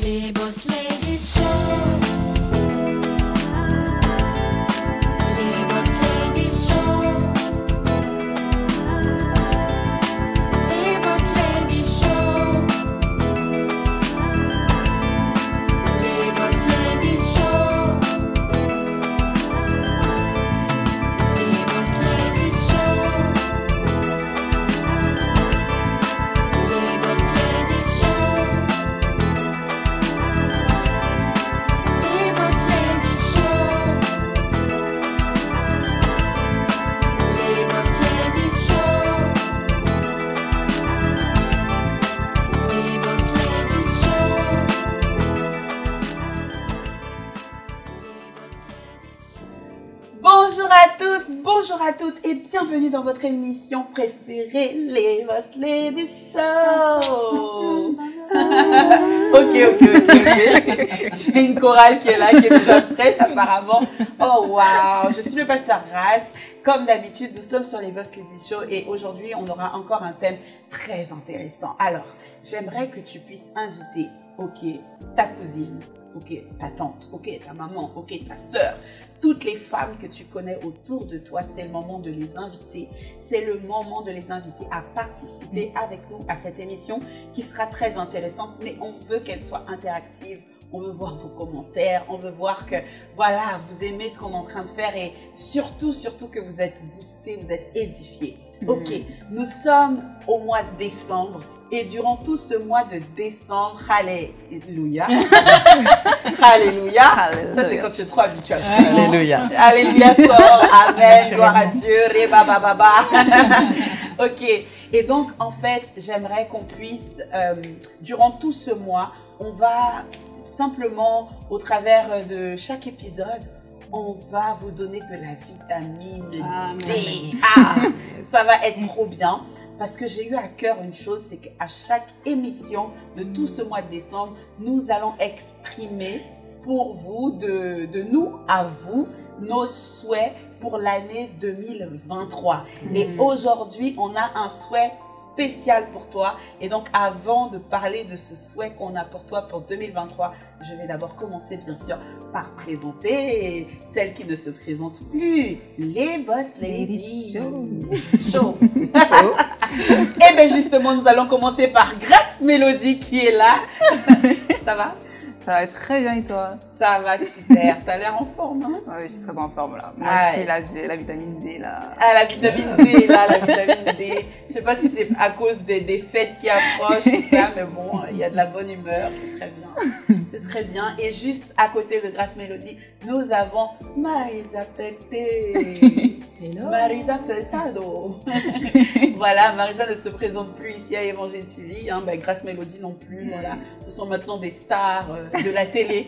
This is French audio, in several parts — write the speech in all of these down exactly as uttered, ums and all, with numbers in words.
Les Boss Ladies Show. Les Boss Ladies Show. Les Boss Ladies Show. Les Boss Ladies Show. Les Boss Ladies Show. Les Boss Ladies Show. Les Boss Ladies Show. Les Boss Ladies Show. Les Boss Ladies Show. Bonjour à tous, bonjour à toutes et bienvenue dans votre émission préférée, les Boss Ladies Show. Ok, ok, ok, ok. J'ai une chorale qui est là, qui est déjà prête apparemment. Oh waouh, je suis le pasteur Ras. Comme d'habitude, nous sommes sur les Boss Ladies Show et aujourd'hui, on aura encore un thème très intéressant. Alors, j'aimerais que tu puisses inviter, ok, ta cousine, ok, ta tante, ok, ta maman, ok, ta sœur, toutes les femmes que tu connais autour de toi, c'est le moment de les inviter. C'est le moment de les inviter à participer avec nous à cette émission qui sera très intéressante, mais on veut qu'elle soit interactive. On veut voir vos commentaires, on veut voir que, voilà, vous aimez ce qu'on est en train de faire et surtout, surtout que vous êtes boostés, vous êtes édifiés. Ok, nous sommes au mois de décembre. Et durant tout ce mois de décembre, Alléluia, Alléluia, ça c'est quand tu es trop habitué. Alléluia. Alléluia sort, Amen, gloire à Dieu, Reba Baba Baba. Ok, et donc en fait, j'aimerais qu'on puisse, euh, durant tout ce mois, on va simplement, au travers de chaque épisode, on va vous donner de la vitamine D. Ah, ça va être trop bien. Parce que j'ai eu à cœur une chose, c'est qu'à chaque émission de tout ce mois de décembre, nous allons exprimer pour vous, de, de nous à vous, nos souhaits pour l'année deux mille vingt-trois. Et aujourd'hui, on a un souhait spécial pour toi. Et donc, avant de parler de ce souhait qu'on a pour toi pour deux mille vingt-trois, je vais d'abord commencer, bien sûr, par présenter celle qui ne se présente plus, les Boss Ladies Show. Show. Et bien justement, nous allons commencer par Grace Mélodie qui est là. Ça va? Ça va très bien et toi? Ça va super, t'as l'air en forme, hein? Oui, je suis très en forme là. Moi Ah, aussi, ouais. là, j'ai la vitamine D là. Ah, la vitamine D, là, la vitamine D. Je sais pas si c'est à cause des, des fêtes qui approchent, tout ça, mais bon, il y a de la bonne humeur, c'est très bien. C'est très bien. Et juste à côté de Grace Mélodie, nous avons Marisa Fete. Marisa Feltado. Voilà, Marisa ne se présente plus ici à Évangile T V, hein, ben, Grace Mélodie non plus, voilà. Ce sont maintenant des stars euh, de la télé.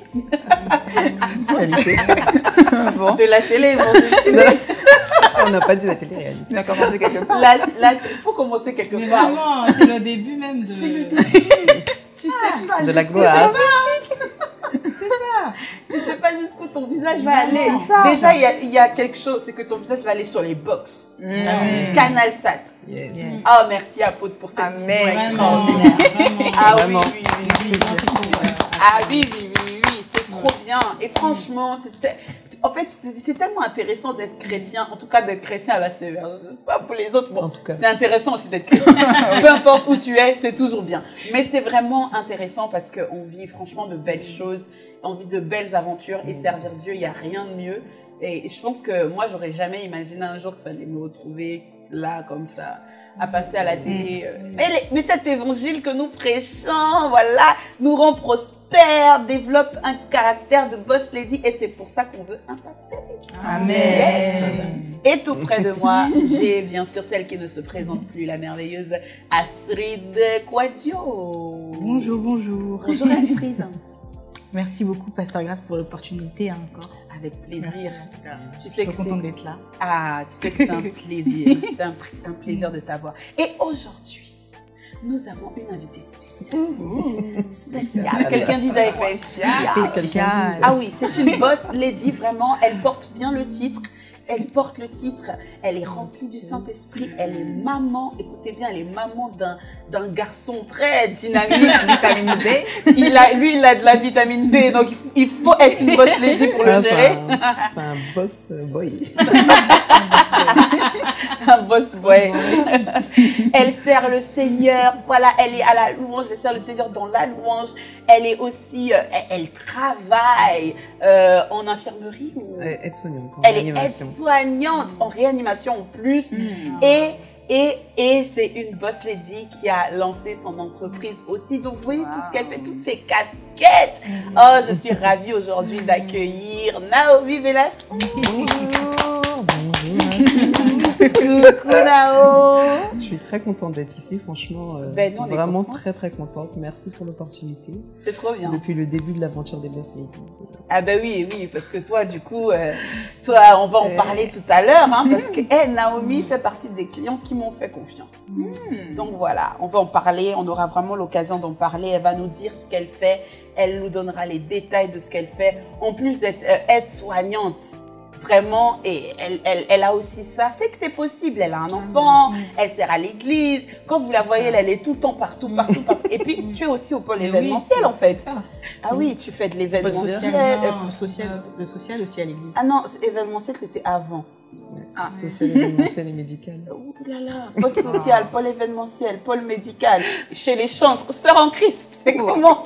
Bon, De la télé, Évangile T V. On n'a pas dit la télé-réalité. on a commencé quelque part. La, la, il faut commencer quelque Mais part. vraiment, c'est le début même de... C'est le début. Tu sais pas De la jusqu'où gloire. ça va. C'est ça. Tu sais pas jusqu'où ton visage va aller. ça. Déjà, il y a, il y a quelque chose, c'est que ton visage va aller sur les box. Amen. Canal Sat. Yes. Oh, merci Apôtre pour cette Amen. vision Vraiment, extraordinaire. vraiment. Ah oui, Vraiment. oui, oui, oui. Ah oui, oui, oui, oui, c'est trop bien. Et franchement, c'était... En fait, je te dis, c'est tellement intéressant d'être chrétien, en tout cas d'être chrétien à la C E R. Pas pour les autres, bon, En tout cas. c'est intéressant aussi d'être chrétien. Peu importe où tu es, c'est toujours bien. Mais c'est vraiment intéressant parce qu'on vit franchement de belles choses, on vit de belles aventures et servir Dieu, il n'y a rien de mieux. Et je pense que moi, j'aurais jamais imaginé un jour qu'il fallait me retrouver là, comme ça, à passer à la télé. Mais, les- mais cet évangile que nous prêchons, voilà, nous rend prospères, développe un caractère de boss lady et c'est pour ça qu'on veut impacter. Amen. Et tout près de moi, j'ai bien sûr celle qui ne se présente plus, la merveilleuse Astrid Quadio. Bonjour, bonjour. Bonjour Astrid. Merci beaucoup, Pasteur Grace, pour l'opportunité hein, encore. Avec Merci plaisir. en tout cas. Tu Je sais suis que trop c'est... contente d'être là. Ah, tu sais que c'est un plaisir. C'est un, un plaisir de t'avoir. Et aujourd'hui, nous avons une invitée spéciale. Spéciale. Quelqu'un disait spéciale. Spécial. Ah oui, c'est une boss lady, vraiment. Elle porte bien le titre. elle porte le titre, elle est remplie du Saint-Esprit, elle est maman, écoutez bien, elle est maman d'un d'un garçon très dynamique. Vitamine D. Il a, lui, il a de la vitamine D, donc il faut, il faut être une boss lady pour le Ah, c'est gérer. un- C'est un boss boy. Un boss boy. Elle sert le Seigneur, voilà, elle est à la louange, elle sert le Seigneur dans la louange. Elle est aussi, euh, elle, elle travaille euh, en infirmerie ou... Elle est aide-soignante en Elle est réanimation. aide-soignante en réanimation en plus. Et, et, et c'est une boss lady qui a lancé son entreprise aussi. Donc, vous voyez tout ce qu'elle fait, toutes ses casquettes. Oh, je suis ravie aujourd'hui d'accueillir Naomi Velasco. Coucou Nao. Je suis très contente d'être ici, franchement. euh, Ben, nous, on est vraiment contentes. très très contente. Merci pour l'opportunité. C'est trop bien. Depuis le début de l'aventure des Boss Ladies. Ah ben oui, oui, parce que toi, du coup, euh, toi, on va en Euh. parler tout à l'heure, hein, parce que eh, Naomi fait partie des clientes qui m'ont fait confiance. Donc voilà, on va en parler, on aura vraiment l'occasion d'en parler. Elle va nous dire ce qu'elle fait, elle nous donnera les détails de ce qu'elle fait. En plus d'être euh, aide-soignante, vraiment, et elle, elle, elle a aussi ça. C'est que c'est possible, elle a un enfant, elle sert à l'église. Quand vous la voyez, elle, elle est tout le temps partout, partout, partout. Et puis, tu es aussi au pôle Mais événementiel, oui, en fait. c'est ça. Ah oui, tu fais de Le l'événementiel. social, Euh, le social, le social aussi à l'église. Ah non, c'est- événementiel, c'était avant. Ah. Social, événementiel et médical. Ouh là là, pôle social, pôle événementiel, pôle médical, chez les chantres, sœurs en Christ, c'est Wow. comment?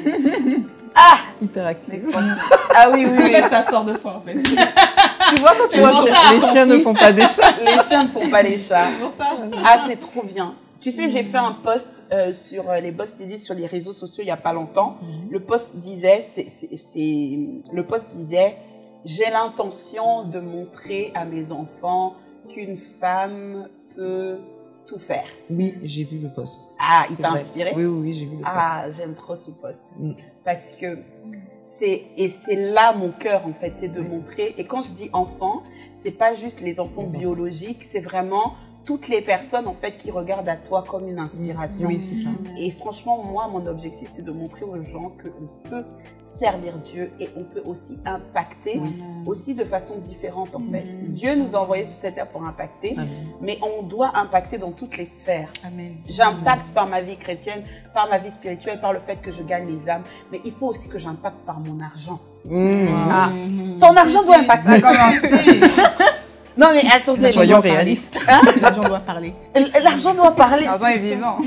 Ah, Hyperactif. L'expansion. ah oui, oui, oui. En fait, ça sort de toi, en fait. Tu vois quand tu Les vois ton chiens, frère, les ton chiens ne fils, font pas des chats. les chiens ne font pas les chats. C'est pour ça. Ah, c'est trop bien. Tu sais, j'ai fait un post euh, sur euh, les Boss Ladies sur les réseaux sociaux il y a pas longtemps. Le post disait, c'est, c'est, c'est, le post disait, j'ai l'intention de montrer à mes enfants qu'une femme peut tout faire. Oui, j'ai vu le post. Ah, il C'est t'a vrai. inspiré? Oui, oui, oui, j'ai vu le post. Ah, j'aime trop ce post. Mm. Parce que c'est, et c'est là mon cœur, en fait, c'est de montrer. Et quand je dis enfants, c'est pas juste les enfants Les enfants. biologiques, c'est vraiment toutes les personnes, en fait, qui regardent à toi comme une inspiration. Oui, c'est ça. Et franchement, moi, mon objectif, c'est de montrer aux gens qu'on peut servir Dieu et on peut aussi impacter, aussi de façon différente, en fait. Dieu nous a envoyés sur cette terre pour impacter, Amen. mais on doit impacter dans toutes les sphères. Amen. J'impacte par ma vie chrétienne, par ma vie spirituelle, par le fait que je gagne les âmes, mais il faut aussi que j'impacte par mon argent. Mmh. Ah. Ton argent doit impacter. Ça commence. Non mais attendez, Soyons réalistes. L'argent doit parler. l'argent doit parler. L'argent est vivant.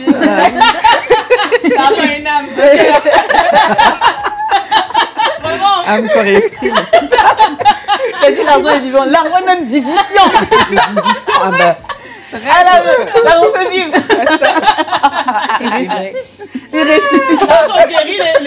L'argent est une âme. Âme, corps et esprit. T'as dit l'argent est vivant, l'argent est même vivifiant. Ah bah, Ah là, là, là, on peut vivre. c'est vrai. Il ressuscite. L'argent guérit les,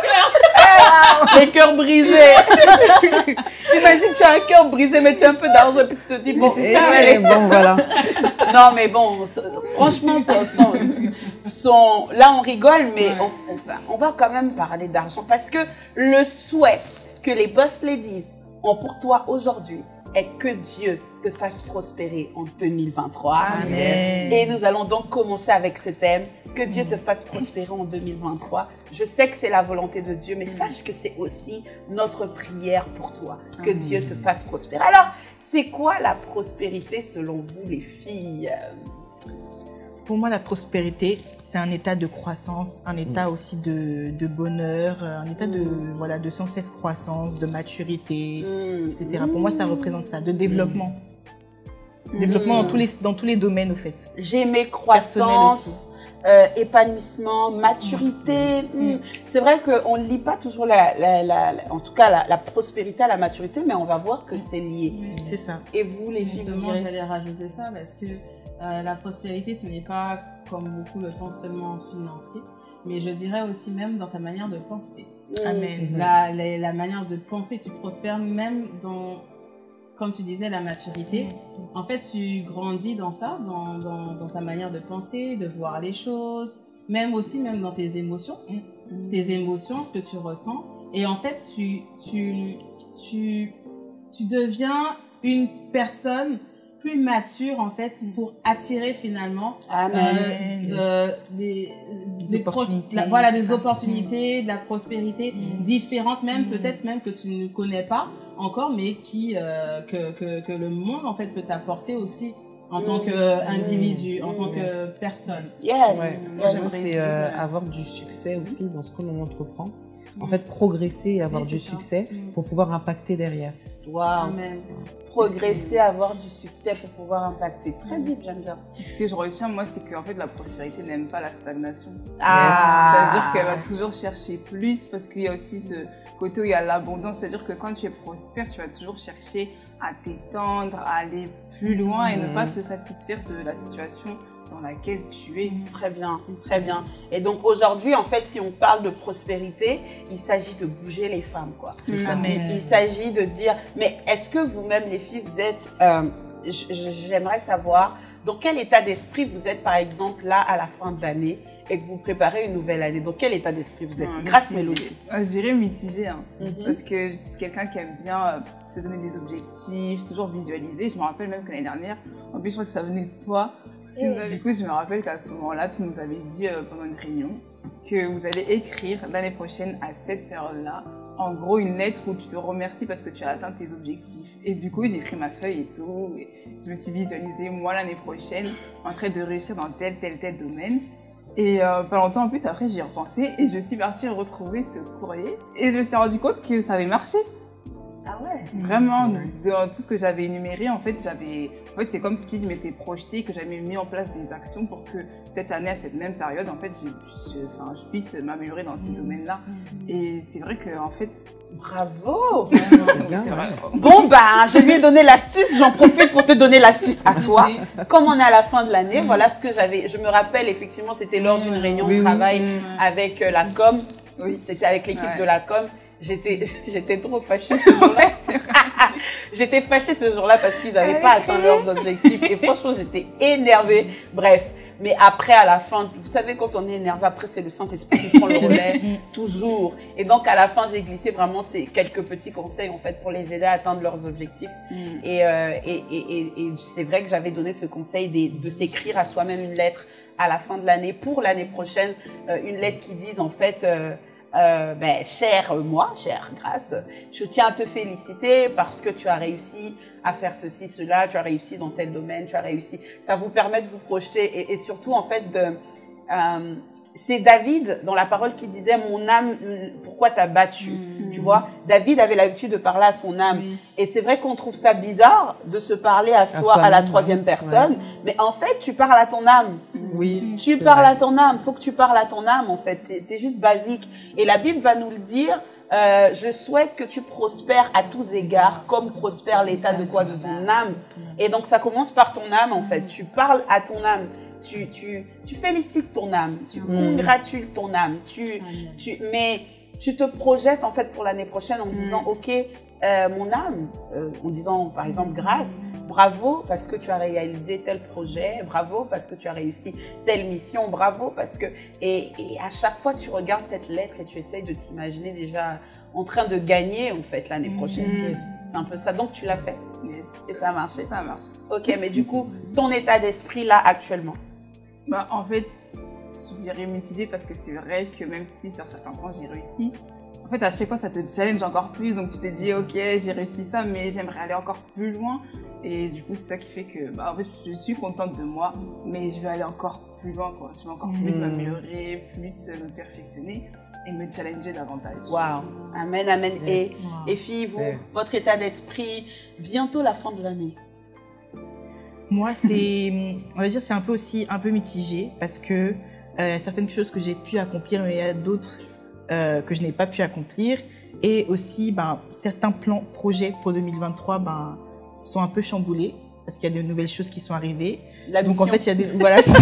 les... Les cœurs brisés. T'imagines, tu as un cœur brisé, mais tu as un peu d'argent, et puis tu te dis, bon, c'est ça. Et, et bon, voilà. Non, mais bon, c- franchement, son, son- son- là, on rigole, mais on, enfin, on va quand même parler d'argent parce que le souhait que les Boss Ladies ont pour toi aujourd'hui est que Dieu te fasse prospérer en deux mille vingt-trois. Amen. Et nous allons donc commencer avec ce thème, que Dieu te fasse prospérer en deux mille vingt-trois. Je sais que c'est la volonté de Dieu, mais sache que c'est aussi notre prière pour toi, que Dieu te fasse prospérer. Alors, c'est quoi la prospérité selon vous, les filles? Pour moi, la prospérité, c'est un état de croissance, un état aussi de, de bonheur, un état de, voilà, de sans cesse croissance, de maturité, Mm. et cetera. Pour moi, ça représente ça, de développement. Développement dans, tous les, dans tous les domaines, au fait. J'aimais Personnel croissance, euh, épanouissement, maturité. Hmm. C'est vrai qu'on ne lit pas toujours, la, la, la, la- en tout cas, la, la prospérité à la maturité, mais on va voir que c'est lié. C'est ça. Et vous, les filles, vous Justement, direz? j'allais rajouter ça parce que euh, la prospérité, ce n'est pas, comme beaucoup le pensent, seulement financier, mais je dirais aussi même dans ta manière de penser. Hmm. Amen. La, la, la manière de penser, tu prospères même dans, comme tu disais, la maturité. En fait, tu grandis dans ça, dans, dans, dans ta manière de penser, de voir les choses, même aussi même dans tes émotions, tes émotions, ce que tu ressens. Et en fait, tu, tu, tu, tu deviens une personne plus mature, en fait, pour attirer finalement Amen. Amen. euh, des, Des pros- opportunités, la- voilà, tout des ça. opportunités, de la prospérité Mm. différentes, même Mm. peut-être même que tu ne connais pas encore, mais qui, euh, que, que, que le monde en fait peut t'apporter aussi en tant qu'individu, en tant que personne. Yes. Ouais. Yes. Moi, c'est euh, avoir du succès aussi dans ce que l'on entreprend. En fait, progresser et avoir Oui, du c'est ça. succès pour pouvoir impacter derrière. Wow. Amen. Progresser, avoir du succès pour pouvoir impacter. Très deep, j'aime bien. Ce que je retiens, moi, c'est qu'en fait, la prospérité n'aime pas la stagnation. Ah. C'est-à-dire qu'elle va toujours chercher plus parce qu'il y a aussi ce côté où il y a l'abondance. C'est-à-dire que quand tu es prospère, tu vas toujours chercher à t'étendre, à aller plus loin et ne pas te satisfaire de la situation dans laquelle tu es. Très bien, très bien. Et donc aujourd'hui, en fait, si on parle de prospérité, il s'agit de bouger les femmes, quoi. Amen. Il s'agit de dire, mais est-ce que vous-même, les filles, vous êtes, euh, j- j- j'aimerais savoir, dans quel état d'esprit vous êtes, par exemple, là, à la fin de l'année, et que vous préparez une nouvelle année. Dans quel état d'esprit vous êtes? Ah, Grâce mitigé. Mélodie. Ah, je dirais mitigé, hein. Mhm. Parce que je suis quelqu'un qui aime bien euh, se donner des objectifs, toujours visualiser. Je me rappelle même que l'année dernière, en plus je crois que ça venait de toi. Parce que nous- du coup, je me rappelle qu'à ce moment-là, tu nous avais dit euh, pendant une réunion que vous allez écrire l'année prochaine à cette période-là, en gros une lettre où tu te remercies parce que tu as atteint tes objectifs. Et du coup, j'ai pris ma feuille et tout, et je me suis visualisée moi l'année prochaine en train de réussir dans tel, tel, tel domaine. Et euh, pas longtemps en plus, après j'y ai repensé et je suis partie retrouver ce courrier et je me suis rendu compte que ça avait marché. Ah ouais. Vraiment, dans tout ce que j'avais énuméré, en fait, j'avais, en fait, c'est comme si je m'étais projetée, que j'avais mis en place des actions pour que cette année, à cette même période, en fait, je, je, enfin, je puisse m'améliorer dans ces domaines-là. Et c'est vrai que, en fait, Bravo. oui, bien, c'est vrai. Bon, ben, je lui ai donné l'astuce, j'en profite pour te donner l'astuce à toi. Comme on est à la fin de l'année, voilà ce que j'avais. Je me rappelle, effectivement, c'était lors d'une réunion Oui, de oui. travail Mm. avec euh, la com. Oui. C'était avec l'équipe Ouais. de la com. J'étais, j'étais trop fâchée ce jour-là. Ouais, c'est vrai. J'étais fâchée ce jour-là parce qu'ils n'avaient Elle pas avait atteint crié. leurs objectifs. Et franchement, j'étais énervée. Bref. Mais après, à la fin, vous savez, quand on est énervé, après, c'est le Saint-Esprit qui prend le relais, toujours. Et donc, à la fin, j'ai glissé vraiment ces quelques petits conseils, en fait, pour les aider à atteindre leurs objectifs. Mm. Et, euh, et, et, et, et c'est vrai que j'avais donné ce conseil des- de s'écrire à soi-même une lettre à la fin de l'année, pour l'année prochaine, euh, une lettre qui dise, en fait, euh, euh, ben, cher euh, moi, chère Grâce, je tiens à te féliciter parce que tu as réussi à faire ceci, cela, tu as réussi dans tel domaine, tu as réussi. Ça vous permet de vous projeter et, et surtout, en fait, de... Euh, c'est David, dans la parole, qui disait « Mon âme, pourquoi t'as battu ?» Tu vois, David avait l'habitude de parler à son âme. Oui. Et c'est vrai qu'on trouve ça bizarre de se parler à soi, à, soi-même, la troisième ouais. personne. Mais en fait, tu parles à ton âme. Oui. Tu c'est parles vrai. à ton âme. Faut que tu parles à ton âme, en fait. C'est c'est juste basique. Et la Bible va nous le dire. Euh, je souhaite que tu prospères à tous égards, comme prospère l'état de quoi? De ton âme. Et donc, ça commence par ton âme, en fait. Tu parles à ton âme. Tu, tu, tu félicites ton âme. Tu congratules ton âme. Tu, tu, mais tu te projettes, en fait, pour l'année prochaine en disant, OK, euh, mon âme, euh, en disant, par exemple, Grâce, bravo parce que tu as réalisé tel projet, bravo parce que tu as réussi telle mission, bravo parce que... Et, et à chaque fois, tu regardes cette lettre et tu essayes de t'imaginer déjà en train de gagner, en fait, l'année prochaine. C'est un peu ça. Donc, tu l'as fait. Yes. Et ça a marché. Ça marche. Ok, mais du coup, ton état d'esprit, là, actuellement. Bah, en fait, je dirais mitigé parce que c'est vrai que même si sur certains points j'ai réussi, en fait, à chaque fois, ça te challenge encore plus. Donc, tu te dis, OK, j'ai réussi ça, mais j'aimerais aller encore plus loin. Et du coup, c'est ça qui fait que, bah, en fait, je suis contente de moi, mais je vais aller encore plus loin, quoi. Je vais encore plus Mhm. m'améliorer, plus euh, me perfectionner et me challenger davantage. Waouh. Amen, amen. Yes. Et, et filles, vous, C'est- votre état d'esprit, bientôt la fin de l'année. Moi, c'est, on va dire, c'est un peu aussi un peu mitigé parce que euh, certaines choses que j'ai pu accomplir, mais il y a d'autres euh, que je n'ai pas pu accomplir. Et aussi, ben, certains plans, projets pour deux mille vingt-trois, ben, sont un peu chamboulés parce qu'il y a de nouvelles choses qui sont arrivées. La Donc en mission. fait, il y a des, voilà. c'est ça.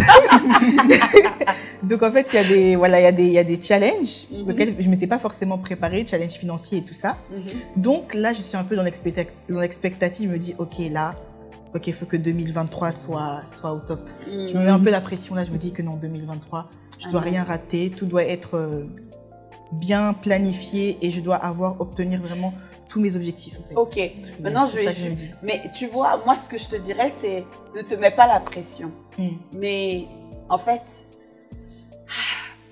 Donc en fait, il y a des, voilà, il y a des, il y a des challenges Mhm. auxquels je m'étais pas forcément préparée, challenges financiers et tout ça. Mhm. Donc là, je suis un peu dans l'expecta- dans l'expectative. Je me dis, ok, là, ok, il faut que deux mille vingt-trois soit, soit au top. Mhm. Je me mets un peu la pression là. Je me dis que non, deux mille vingt-trois, je dois Ah non. rien rater. Tout doit être euh, bien planifié et je dois avoir obtenir vraiment tous mes objectifs. En fait. Ok, maintenant je C'est vais. ça que je me dis. Mais tu vois, moi ce que je te dirais, c'est ne te mets pas la pression. Mm. Mais en fait,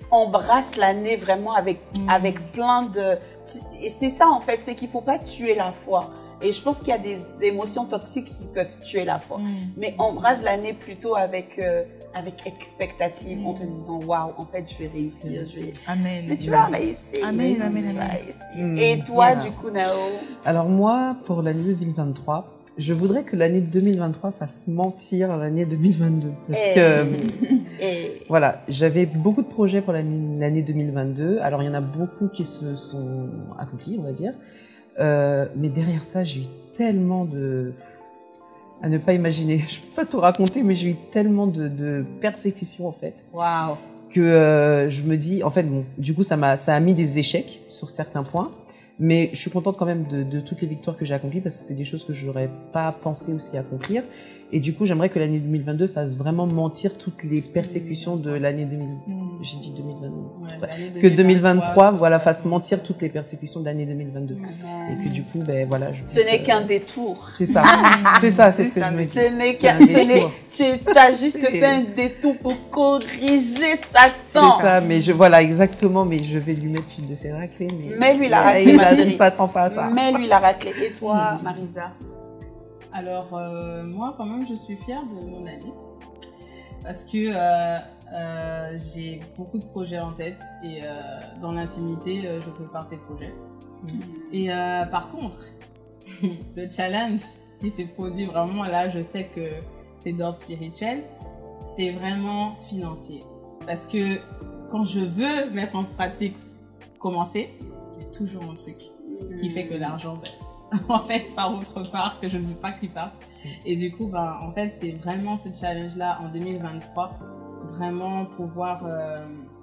embrasse l'année vraiment avec, mm. avec plein de... Et c'est ça en fait, c'est qu'il ne faut pas tuer la foi. Et je pense qu'il y a des émotions toxiques qui peuvent tuer la foi. Mm. Mais embrasse l'année plutôt avec, euh, avec expectative, mm. en te disant waouh, en fait, je vais réussir. Je vais... Amen. Mais tu vas réussir. Amen, amen, amen. Mm. Et toi, yes. du coup, Nao? Alors moi, pour l'année deux mille vingt-trois, je voudrais que l'année deux mille vingt-trois fasse mentir l'année deux mille vingt-deux. Parce hey. que, hey. voilà, j'avais beaucoup de projets pour l'année deux mille vingt-deux. Alors, il y en a beaucoup qui se sont accomplis, on va dire. Euh, mais derrière ça, j'ai eu tellement de... à ne pas imaginer. Je peux pas tout raconter, mais j'ai eu tellement de, de persécutions, en fait. Waouh. Que euh, je me dis... En fait, bon, du coup, ça m'a, ça a mis des échecs sur certains points. Mais je suis contente quand même de, de toutes les victoires que j'ai accomplies parce que c'est des choses que je n'aurais pas pensé aussi accomplir. Et du coup, j'aimerais que l'année deux mille vingt-deux fasse vraiment mentir toutes les persécutions de l'année deux mille... Mmh. J'ai dit deux mille vingt-deux. Ouais, que deux mille vingt-trois, voilà, fasse mentir toutes les persécutions de l'année deux mille vingt-deux. Mmh. Et que du coup, ben voilà. Je Ce n'est euh... qu'un détour. C'est ça. C'est ça, c'est ce que je me dis. Ce n'est qu'un détour. Tu as juste fait un détour pour corriger Satan. C'est ça, mais je, voilà, exactement, mais je vais lui mettre une de ses raclées. Mais, mais lui, la raclée, il ne s'attend pas à ça. Mais lui, la raclée. Et toi, Marisa? Alors, euh, moi, quand même, je suis fière de mon année parce que euh, euh, j'ai beaucoup de projets en tête et euh, dans l'intimité, euh, je prépare tes projets. Mmh. Et euh, par contre, le challenge qui s'est produit vraiment, là, je sais que c'est d'ordre spirituel, c'est vraiment financier. Parce que quand je veux mettre en pratique, commencer, il y a toujours un truc qui fait que l'argent... Ben, en fait, par autre part, que je ne veux pas qu'il parte. Et du coup, ben, en fait, c'est vraiment ce challenge-là en deux mille vingt-trois, vraiment pouvoir euh,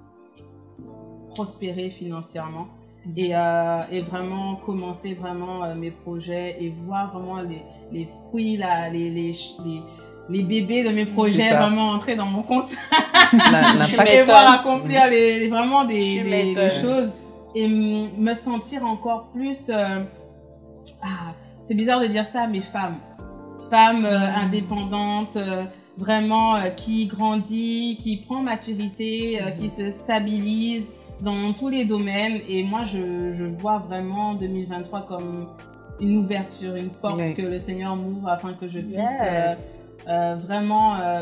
prospérer financièrement et, euh, et vraiment commencer vraiment euh, mes projets et voir vraiment les, les fruits, là, les, les, les, les bébés de mes projets vraiment entrer dans mon compte. La, la et voir accomplir les, les, vraiment des, des, des choses et me sentir encore plus... Euh, Ah, c'est bizarre de dire ça, mais femme. Femme euh, indépendante, euh, vraiment euh, qui grandit, qui prend maturité, euh, qui se stabilise dans tous les domaines. Et moi, je, je vois vraiment deux mille vingt-trois comme une ouverture, une porte oui. que le Seigneur m'ouvre afin que je puisse yes. euh, euh, vraiment euh,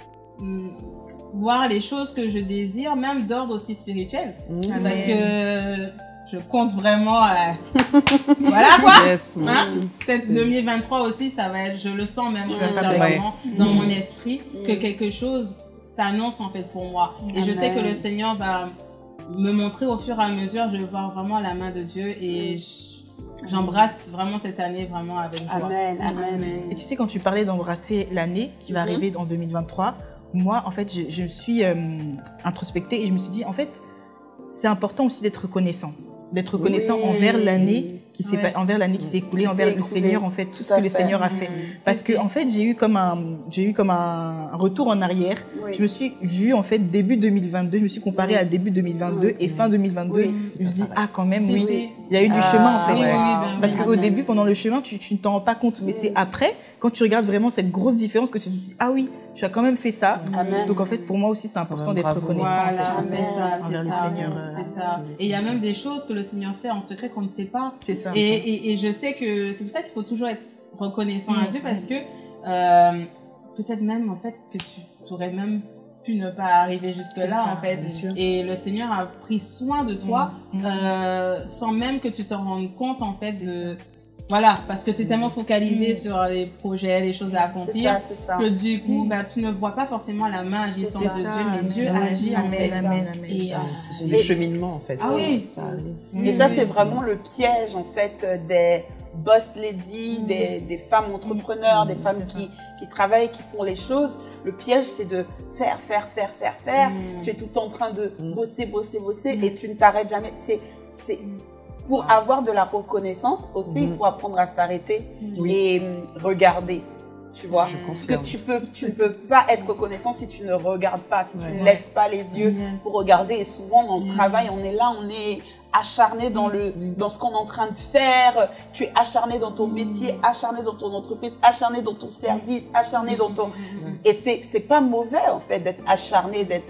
voir les choses que je désire, même d'ordre aussi spirituel. Mmh. Parce que... je compte vraiment, euh... voilà quoi. Yes, hein? Cette deux mille vingt-trois aussi, ça va être, je le sens même intérieurement dans mon esprit, mmh. que quelque chose s'annonce en fait pour moi. Et Amen. Je sais que le Seigneur va me montrer au fur et à mesure, je vais voir vraiment la main de Dieu et j'embrasse vraiment cette année vraiment avec joie. Amen, Amen. Et tu sais, quand tu parlais d'embrasser l'année qui va mmh. arriver en deux mille vingt-trois, moi en fait, je, je me suis euh, introspectée et je me suis dit, en fait, c'est important aussi d'être reconnaissant. D'être reconnaissant oui. envers l'année qui s'est ouais. envers l'année qui s'est écoulée, envers écoulé. Le Seigneur en fait, tout, tout ce que fait. Le Seigneur a fait. Mmh. Parce que en fait, j'ai eu comme un j'ai eu comme un retour en arrière. Oui. Je me suis vue en fait début deux mille vingt-deux, je me suis comparée oui. à début deux mille vingt-deux oui. et fin deux mille vingt-deux. Oui. Je me suis dit ah quand même oui, oui. il y a eu du ah, chemin en fait. Ouais. Oui, parce qu'au début pendant le chemin, tu tu ne t'en rends pas compte, mais oui. c'est après quand tu regardes vraiment cette grosse différence que tu te dis ah oui, tu as quand même fait ça. Amen. Donc en fait pour moi aussi c'est important ouais, d'être reconnaissant voilà, en fait, ça, envers le ça, Seigneur. C'est ça. Et il y a même des choses que le Seigneur fait en secret qu'on ne sait pas. C'est ça. Et, et, et je sais que c'est pour ça qu'il faut toujours être reconnaissant mmh. à Dieu parce que euh, peut-être même en fait que tu aurais même pu ne pas arriver jusque là en fait. Et le Seigneur a pris soin de toi mmh. euh, sans même que tu te rendes compte en fait de ça. Voilà, parce que tu es tellement focalisé mmh. sur les projets, les choses à accomplir, c'est ça, c'est ça. que du coup, mmh. bah, tu ne vois pas forcément la main agissante de Dieu, mais amen, Dieu amen, agit amen, en fait. Amen, amen, et, euh, ce sont des et, cheminements en fait. Ah ça, oui. Ça mmh. Et ça, c'est vraiment le piège en fait des boss ladies, mmh. des, des femmes entrepreneurs, mmh. des femmes qui, qui travaillent, qui font les choses. Le piège, c'est de faire, faire, faire, faire, faire. Mmh. Tu es tout en train de bosser, bosser, bosser mmh. et tu ne t'arrêtes jamais. C'est, c'est, Pour avoir de la reconnaissance aussi, mmh. il faut apprendre à s'arrêter oui. et regarder, tu vois. Que tu peux, tu ne peux pas être reconnaissant si tu ne regardes pas, si ouais. tu ne lèves pas les yeux yes. pour regarder. Et souvent, dans le yes. travail, on est là, on est acharné dans, le, dans ce qu'on est en train de faire. Tu es acharné dans ton métier, acharné dans ton entreprise, acharné dans ton service, acharné dans ton... Et c'est, c'est pas mauvais, en fait, d'être acharné, d'être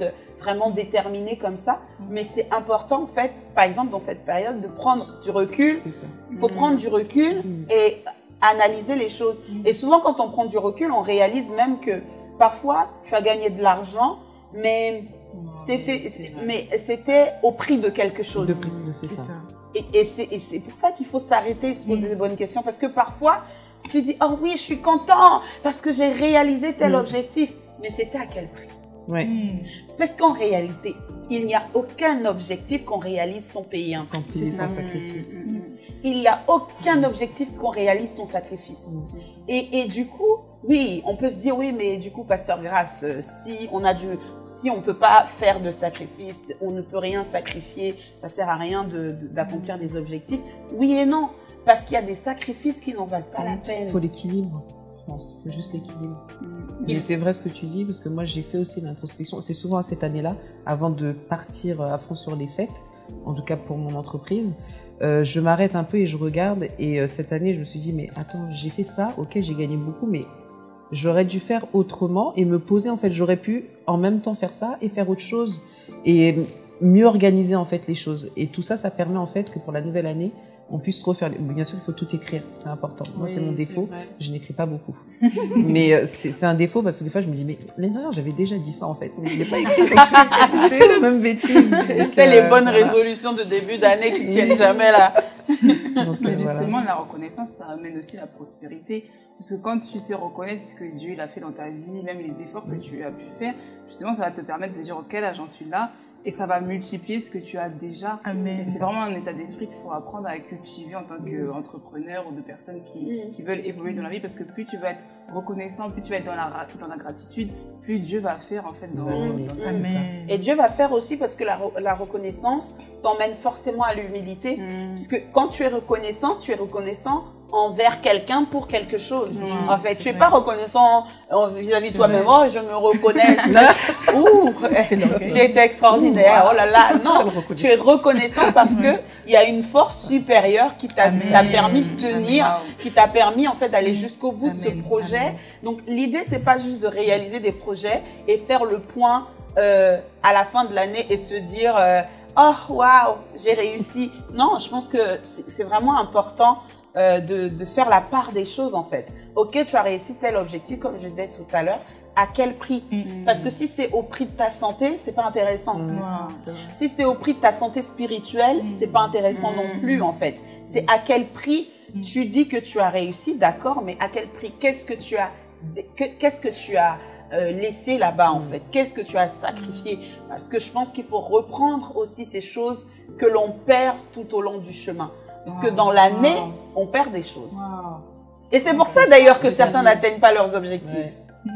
vraiment déterminé comme ça, mais c'est important en fait, par exemple dans cette période, de prendre du recul. C'est ça. Il faut prendre du recul Mm. et analyser les choses. Et souvent quand on prend du recul, on réalise même que parfois tu as gagné de l'argent, mais c'était, c'est vrai. mais c'était au prix de quelque chose. De, de- c'est C'est ça. ça. Et, et c'est et c'est pour ça qu'il faut s'arrêter et se poser des bonnes questions. Parce que parfois, tu dis, oh oui, je suis content parce que j'ai réalisé tel Mm. objectif. Mais c'était à quel prix? Ouais. Mm. Parce qu'en réalité, il n'y a aucun objectif qu'on réalise sans payer un prix. Sans payer, C'est sans ça. sacrifice. Il n'y a aucun objectif qu'on réalise sans sacrifice. Mm. Et, et du coup, oui, on peut se dire, oui, mais du coup, Pasteur Grace, euh, si on a dû, si on peut pas faire de sacrifice, on ne peut rien sacrifier, ça sert à rien de- de- d'accomplir des objectifs. Oui et non, parce qu'il y a des sacrifices qui n'en valent pas la Il peine. faut l'équilibre, je pense. Il faut juste l'équilibre. Il Et faut- c'est vrai ce que tu dis, parce que moi j'ai fait aussi l'introspection. C'est souvent à cette année-là, avant de partir à fond sur les fêtes, en tout cas pour mon entreprise, euh, je m'arrête un peu et je regarde. Et euh, cette année, je me suis dit, mais attends, j'ai fait ça, ok, j'ai gagné beaucoup, mais j'aurais dû faire autrement et me poser, en fait, j'aurais pu en même temps faire ça et faire autre chose et mieux organiser, en fait, les choses. Et tout ça, ça permet, en fait, que pour la nouvelle année, on puisse refaire. Bien sûr, il faut tout écrire, c'est important. Moi, c'est Oui, mon défaut. vrai. Je n'écris pas beaucoup. mais euh, c'est c'est un défaut parce que des fois, je me dis, mais l'année dernière, j'avais déjà dit ça, en fait. Mais je l'ai pas écrit. Donc, j'ai- j'ai fait la même bêtise. C'est les bonnes voilà. résolutions de début d'année qui tiennent jamais là. Donc, Mais euh, voilà. justement, la reconnaissance, ça amène aussi la prospérité. Parce que quand tu sais reconnaître ce que Dieu il a fait dans ta vie, même les efforts que tu as pu faire, justement, ça va te permettre de dire, OK, là, j'en suis là. Et ça va multiplier ce que tu as déjà. Amen. Et c'est vraiment un état d'esprit qu'il faut apprendre à cultiver en tant qu'entrepreneur ou de personnes qui, qui veulent évoluer dans la vie. Parce que plus tu vas être reconnaissant, plus tu vas être dans la, ra- dans la gratitude, plus Dieu va faire en fait dans, Ouais, dans oui. ta vie. Amen. Et Dieu va faire aussi parce que la, re- la reconnaissance t'emmène forcément à l'humilité. Mm. Parce que quand tu es reconnaissant, tu es reconnaissant envers quelqu'un pour quelque chose. Oui, En fait, c'est tu es vrai. pas reconnaissant euh, vis-à-vis de C'est toi-même. vrai. Oh, je me reconnais. Ouh, C'est l'orgueil. j'ai été extraordinaire. Oh là là. Non, Quelle tu es reconnaissant parce que il y a une force supérieure qui t'a Amen. t'a permis de tenir, Amen. qui t'a permis en fait d'aller jusqu'au bout de ce Amen. projet. Amen. Donc l'idée c'est pas juste de réaliser des projets et faire le point euh, à la fin de l'année et se dire euh, oh waouh j'ai réussi. Non, je pense que c'est c'est vraiment important euh, de, de faire la part des choses en fait. Ok, tu as réussi tel objectif comme je disais tout à l'heure. À quel prix? Mm. Parce que si c'est au prix de ta santé, c'est pas intéressant. Mm. Wow, c'est vrai. Si c'est au prix de ta santé spirituelle, c'est pas intéressant non plus en fait. C'est à quel prix tu dis que tu as réussi, d'accord, mais à quel prix? Qu'est-ce que tu as, que- qu'est-ce que tu as euh, laissé là-bas en fait? Qu'est-ce que tu as sacrifié? Parce que je pense qu'il faut reprendre aussi ces choses que l'on perd tout au long du chemin. Parce que dans l'année, on perd des choses. Waouh. Et c'est pour ça d'ailleurs que certains n'atteignent pas leurs objectifs. Ouais,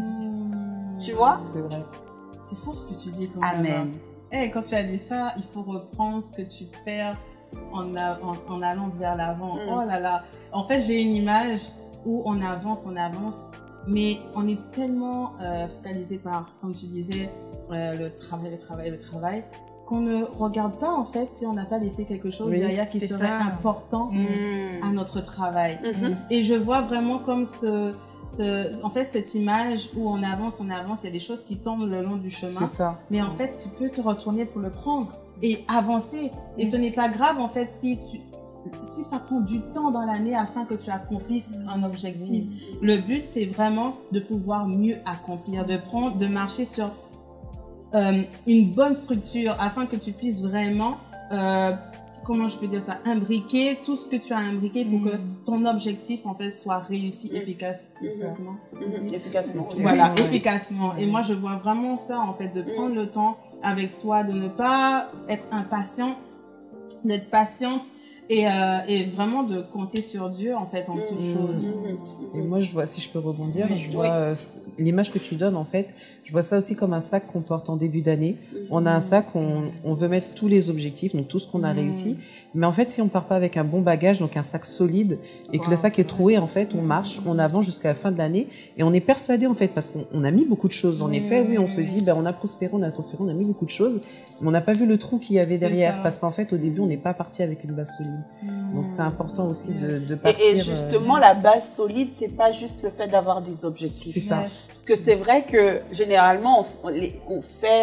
Tu vois? c'est vrai. C'est fort ce que tu dis quand même. Amen. Eh, quand tu as dit ça, il faut reprendre ce que tu perds en, a- en, en allant vers l'avant. Mm. Oh là là. En fait, j'ai une image où on avance, on avance, mais on est tellement euh, focalisé par, comme tu disais, euh, le travail, le travail, le travail, qu'on ne regarde pas en fait si on n'a pas laissé quelque chose Oui, derrière qui c'est serait ça. important Mm. à notre travail. Mhm. Et je vois vraiment comme ce, ce, en fait, cette image où on avance, on avance, il y a des choses qui tombent le long du chemin. C'est ça. Mais en fait, tu peux te retourner pour le prendre et avancer. Et ce n'est pas grave, en fait, si tu, si ça prend du temps dans l'année afin que tu accomplisses un objectif. Le but, c'est vraiment de pouvoir mieux accomplir, de prendre, de marcher sur euh, une bonne structure afin que tu puisses vraiment, euh, comment je peux dire ça, imbriquer tout ce que tu as imbriqué pour que ton objectif, en fait, soit réussi, efficace. efficacement. Mhm. Efficacement. Voilà, Ouais. efficacement. Et moi, je vois vraiment ça, en fait, de prendre le temps avec soi, de ne pas être impatient, d'être patiente et, euh, et vraiment de compter sur Dieu, en fait, en toutes Mhm. choses. Et moi, je vois, si je peux rebondir, Oui. je vois euh, l'image que tu donnes, en fait, je vois ça aussi comme un sac qu'on porte en début d'année. On a un sac où on, on veut mettre tous les objectifs, donc tout ce qu'on a réussi. Mais en fait, si on part pas avec un bon bagage, donc un sac solide, et que Wow, le sac c'est est troué, en fait, on marche, on avance jusqu'à la fin de l'année, et on est persuadé, en fait, parce qu'on on a mis beaucoup de choses. En effet, oui, on se dit, ben, on a prospéré, on a prospéré, on a mis beaucoup de choses, mais on n'a pas vu le trou qu'il y avait derrière, ça. parce qu'en fait, au début, on n'est pas parti avec une base solide. Donc, c'est important aussi de, de Et, partir. et euh, justement, la base solide, c'est pas juste le fait d'avoir des objectifs. c'est ça. Parce que c'est vrai que généralement, on, on les- on fait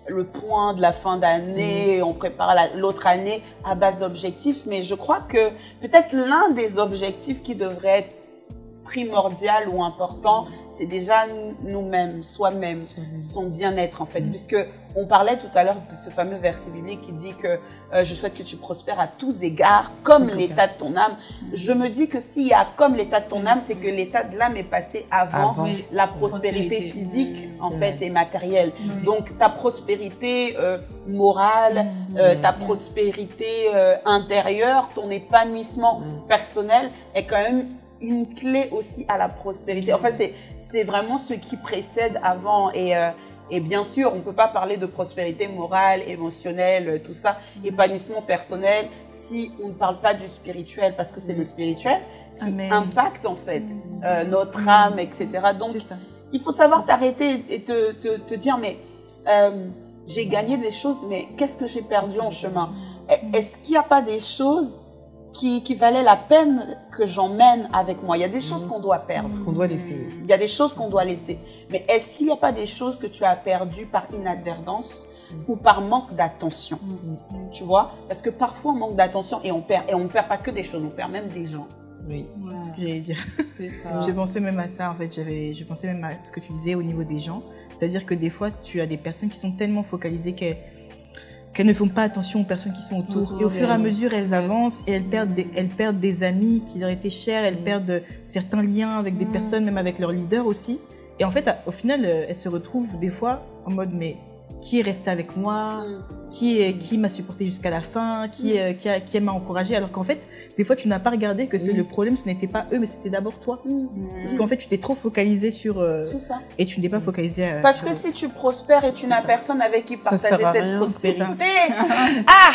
le point de la fin d'année, on prépare la- l'autre année à base d'objectifs, mais je crois que peut-être l'un des objectifs qui devrait être primordial ou important, c'est déjà nous-mêmes, soi-même, son bien-être en fait, puisque on parlait tout à l'heure de ce fameux verset biblique qui dit que euh, je souhaite que tu prospères à tous égards, comme Tous l'état de ton âme. Je me dis que s'il y a comme l'état de ton âme, c'est que l'état de l'âme est passé avant, Avant. Oui. la prospérité Prospérité. physique Mm. en Ouais. fait et matérielle. Oui. Donc ta prospérité euh, morale, euh, ta Yes. prospérité euh, intérieure, ton épanouissement Mm. personnel est quand même une clé aussi à la prospérité. Enfin, c'est c'est vraiment ce qui précède avant. Et, euh, et bien sûr, on peut pas parler de prospérité morale, émotionnelle, tout ça, épanouissement personnel, si on ne parle pas du spirituel, parce que c'est le spirituel qui Amen. impacte en fait euh, notre âme, et cetera. Donc, C'est ça. il faut savoir t'arrêter et te, te, te dire, mais euh, j'ai gagné des choses, mais qu'est-ce que j'ai perdu en chemin? Est-ce qu'il n'y a pas des choses qui, qui valaient la peine que j'emmène avec moi? Il y a des choses qu'on doit perdre. Qu'on doit laisser. Il y a des choses qu'on doit laisser. Mais est-ce qu'il n'y a pas des choses que tu as perdues par inadvertance ou par manque d'attention? Tu vois? Parce que parfois on manque d'attention et on perd. Et on ne perd pas que des choses, on perd même des gens. Oui. Voilà. C'est ce que j'allais dire. C'est ça. Je pensais même à ça, en fait. J'avais, je pensais même à ce que tu disais au niveau des gens. C'est-à-dire que des fois, tu as des personnes qui sont tellement focalisées qu'elles, qu'elles ne font pas attention aux personnes qui sont autour. Autour Et au fur et à d'elles. mesure, elles avancent et elles perdent des, elles perdent des amis qui leur étaient chers. Elles perdent certains liens avec des personnes, même avec leurs leaders aussi. Et en fait, à- au final, euh, elles se retrouvent des fois en mode, mais qui est resté avec moi? Qui, est- qui m'a supporté jusqu'à la fin, qui, euh, qui, a- qui m'a encouragé, alors qu'en fait, des fois, tu n'as pas regardé que c'est Oui. le problème, ce n'était pas eux, mais c'était d'abord toi. Mm. Parce qu'en fait, tu t'es trop focalisé sur... euh, C'est ça. et tu n'es pas focalisé euh, Parce sur- que si tu prospères et tu C'est n'as ça. personne avec qui Ça partager sert à cette rien, prospérité, c'est ah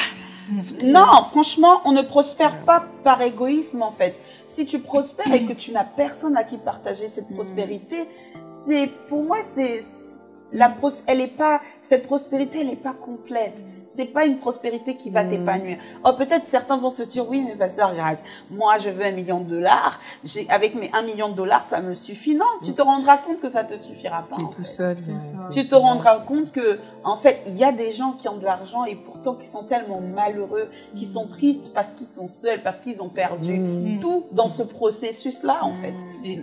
non, franchement, on ne prospère pas par égoïsme en fait. Si tu prospères et que tu n'as personne à qui partager cette prospérité, c'est pour moi c'est la pros- elle est pas cette prospérité, elle n'est pas complète. C'est pas une prospérité qui va Mm. t'épanouir. Oh, peut-être certains vont se dire, oui, mais pasteur, regarde, moi, je veux un million de dollars. J'ai, avec mes un million de dollars, ça me suffit. Non, tu te rendras compte que ça te suffira pas. Qui est en tout fait. seul. C'est ouais, ça. qui est- Tu te rendras compte que, en fait, il y a des gens qui ont de l'argent et pourtant qui sont tellement malheureux, qui sont tristes parce qu'ils sont seuls, parce qu'ils ont perdu Mm. tout dans ce processus-là, en fait. Et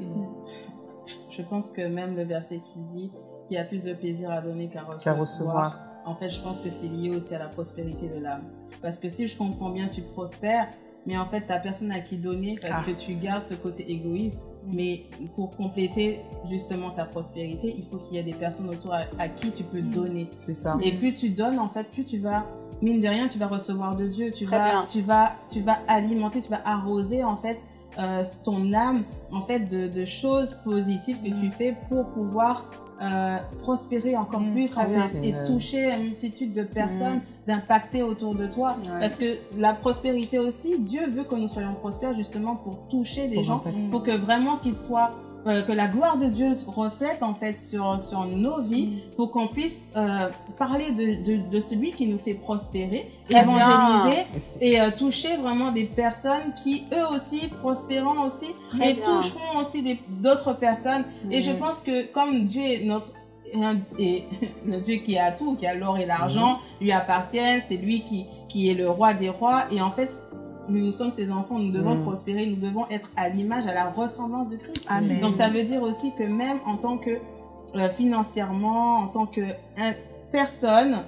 je pense que même le verset qui dit qu'il y a plus de plaisir à donner qu'à recevoir, Qu'à recevoir. en fait, je pense que c'est lié aussi à la prospérité de l'âme. Parce que si je comprends bien, tu prospères, mais en fait, tu n'as personne à qui donner parce Ah, que tu gardes ce côté égoïste. Mais pour compléter justement ta prospérité, il faut qu'il y ait des personnes autour à, à qui tu peux donner. C'est ça. Et plus tu donnes, en fait, plus tu vas, mine de rien, tu vas recevoir de Dieu. Tu Très vas, bien. tu vas, tu vas alimenter, tu vas arroser, en fait, euh, ton âme, en fait, de, de choses positives que tu fais pour pouvoir euh, prospérer encore Mm. plus, en Oui, fait, c'est et une- toucher une multitude de personnes, d'impacter autour de toi. Ouais. Parce que la prospérité aussi, Dieu veut que nous soyons prospères justement pour toucher des Pour gens, impacter. pour que vraiment qu'ils soient euh, que la gloire de Dieu se reflète en fait sur, sur nos vies, pour qu'on puisse euh, parler de, de, de celui qui nous fait prospérer, Très bien. évangéliser Et c'est- et euh, toucher vraiment des personnes qui eux aussi prospéreront aussi Très et bien. toucheront aussi des- d'autres personnes. Et je pense que comme Dieu est notre un- et le Dieu qui a tout, qui a l'or et l'argent, lui appartiennent, c'est lui qui, qui est le roi des rois et en fait nous sommes ses enfants, nous devons Mm. prospérer, nous devons être à l'image, à la ressemblance de Christ. Amen. Donc ça veut dire aussi que même en tant que euh, financièrement, en tant que un- personne,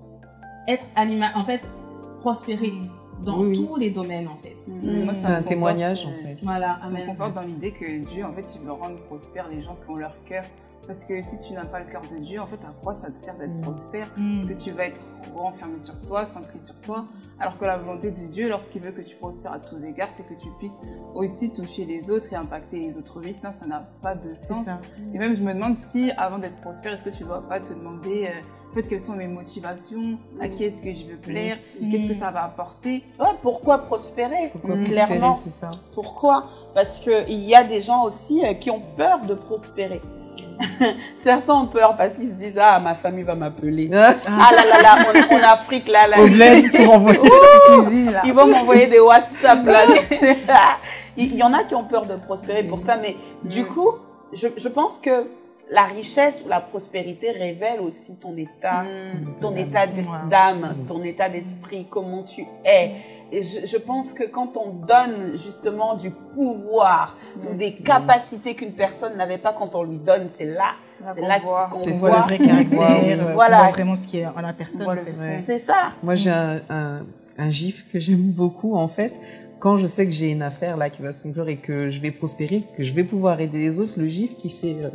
être à l'image, en fait, prospérer dans Oui, oui. tous les domaines en fait. Mm. Moi, ça C'est me un conforte, témoignage euh, en fait. Voilà, Ça me amen. conforte dans l'idée que Dieu, en fait, il veut rendre prospères les gens qui ont leur cœur. Parce que si tu n'as pas le cœur de Dieu, en fait, à quoi ça te sert d'être Mm. prospère? Mm. Parce que tu vas être renfermé sur toi, centré sur toi. Alors que la volonté de Dieu, lorsqu'il veut que tu prospères à tous égards, c'est que tu puisses aussi toucher les autres et impacter les autres vies. Sinon, ça n'a pas de C'est sens. ça. Et même, je me demande si, avant d'être prospère, est-ce que tu ne dois pas te demander, euh, en fait, quelles sont mes motivations? À qui est-ce que je veux plaire? Qu'est-ce que ça va apporter? Ouais, pourquoi prospérer? Pourquoi Mm. prospérer, Clairement. c'est ça. Pourquoi? Parce qu'il y a des gens aussi euh, qui ont peur de prospérer. Certains ont peur parce qu'ils se disent, ah, ma famille va m'appeler. Ah, Ah là là là, en, en Afrique, là, là. Au bled pour envoyer. Cuisine, là. Ils vont m'envoyer des WhatsApp là. Il y en a qui ont peur de prospérer pour ça, mais du coup, je, je pense que la richesse ou la prospérité révèle aussi ton état, Mm. ton état d- Ouais. d'âme, ton état d'esprit, comment tu es. Et je, je pense que quand on donne justement du pouvoir ou des Yes. capacités qu'une personne n'avait pas quand on lui donne, c'est là, C'est là c'est qu'on là voit. qu'on On C'est voit voit. le vrai caractère, euh, Voilà. on voit vraiment ce qui est en la personne. On voit en le fait. fond. Ouais. C'est ça. Moi, j'ai un, un, un gif que j'aime beaucoup, en fait. Quand je sais que j'ai une affaire là qui va se conclure et que je vais prospérer, que je vais pouvoir aider les autres, le gif qui fait euh,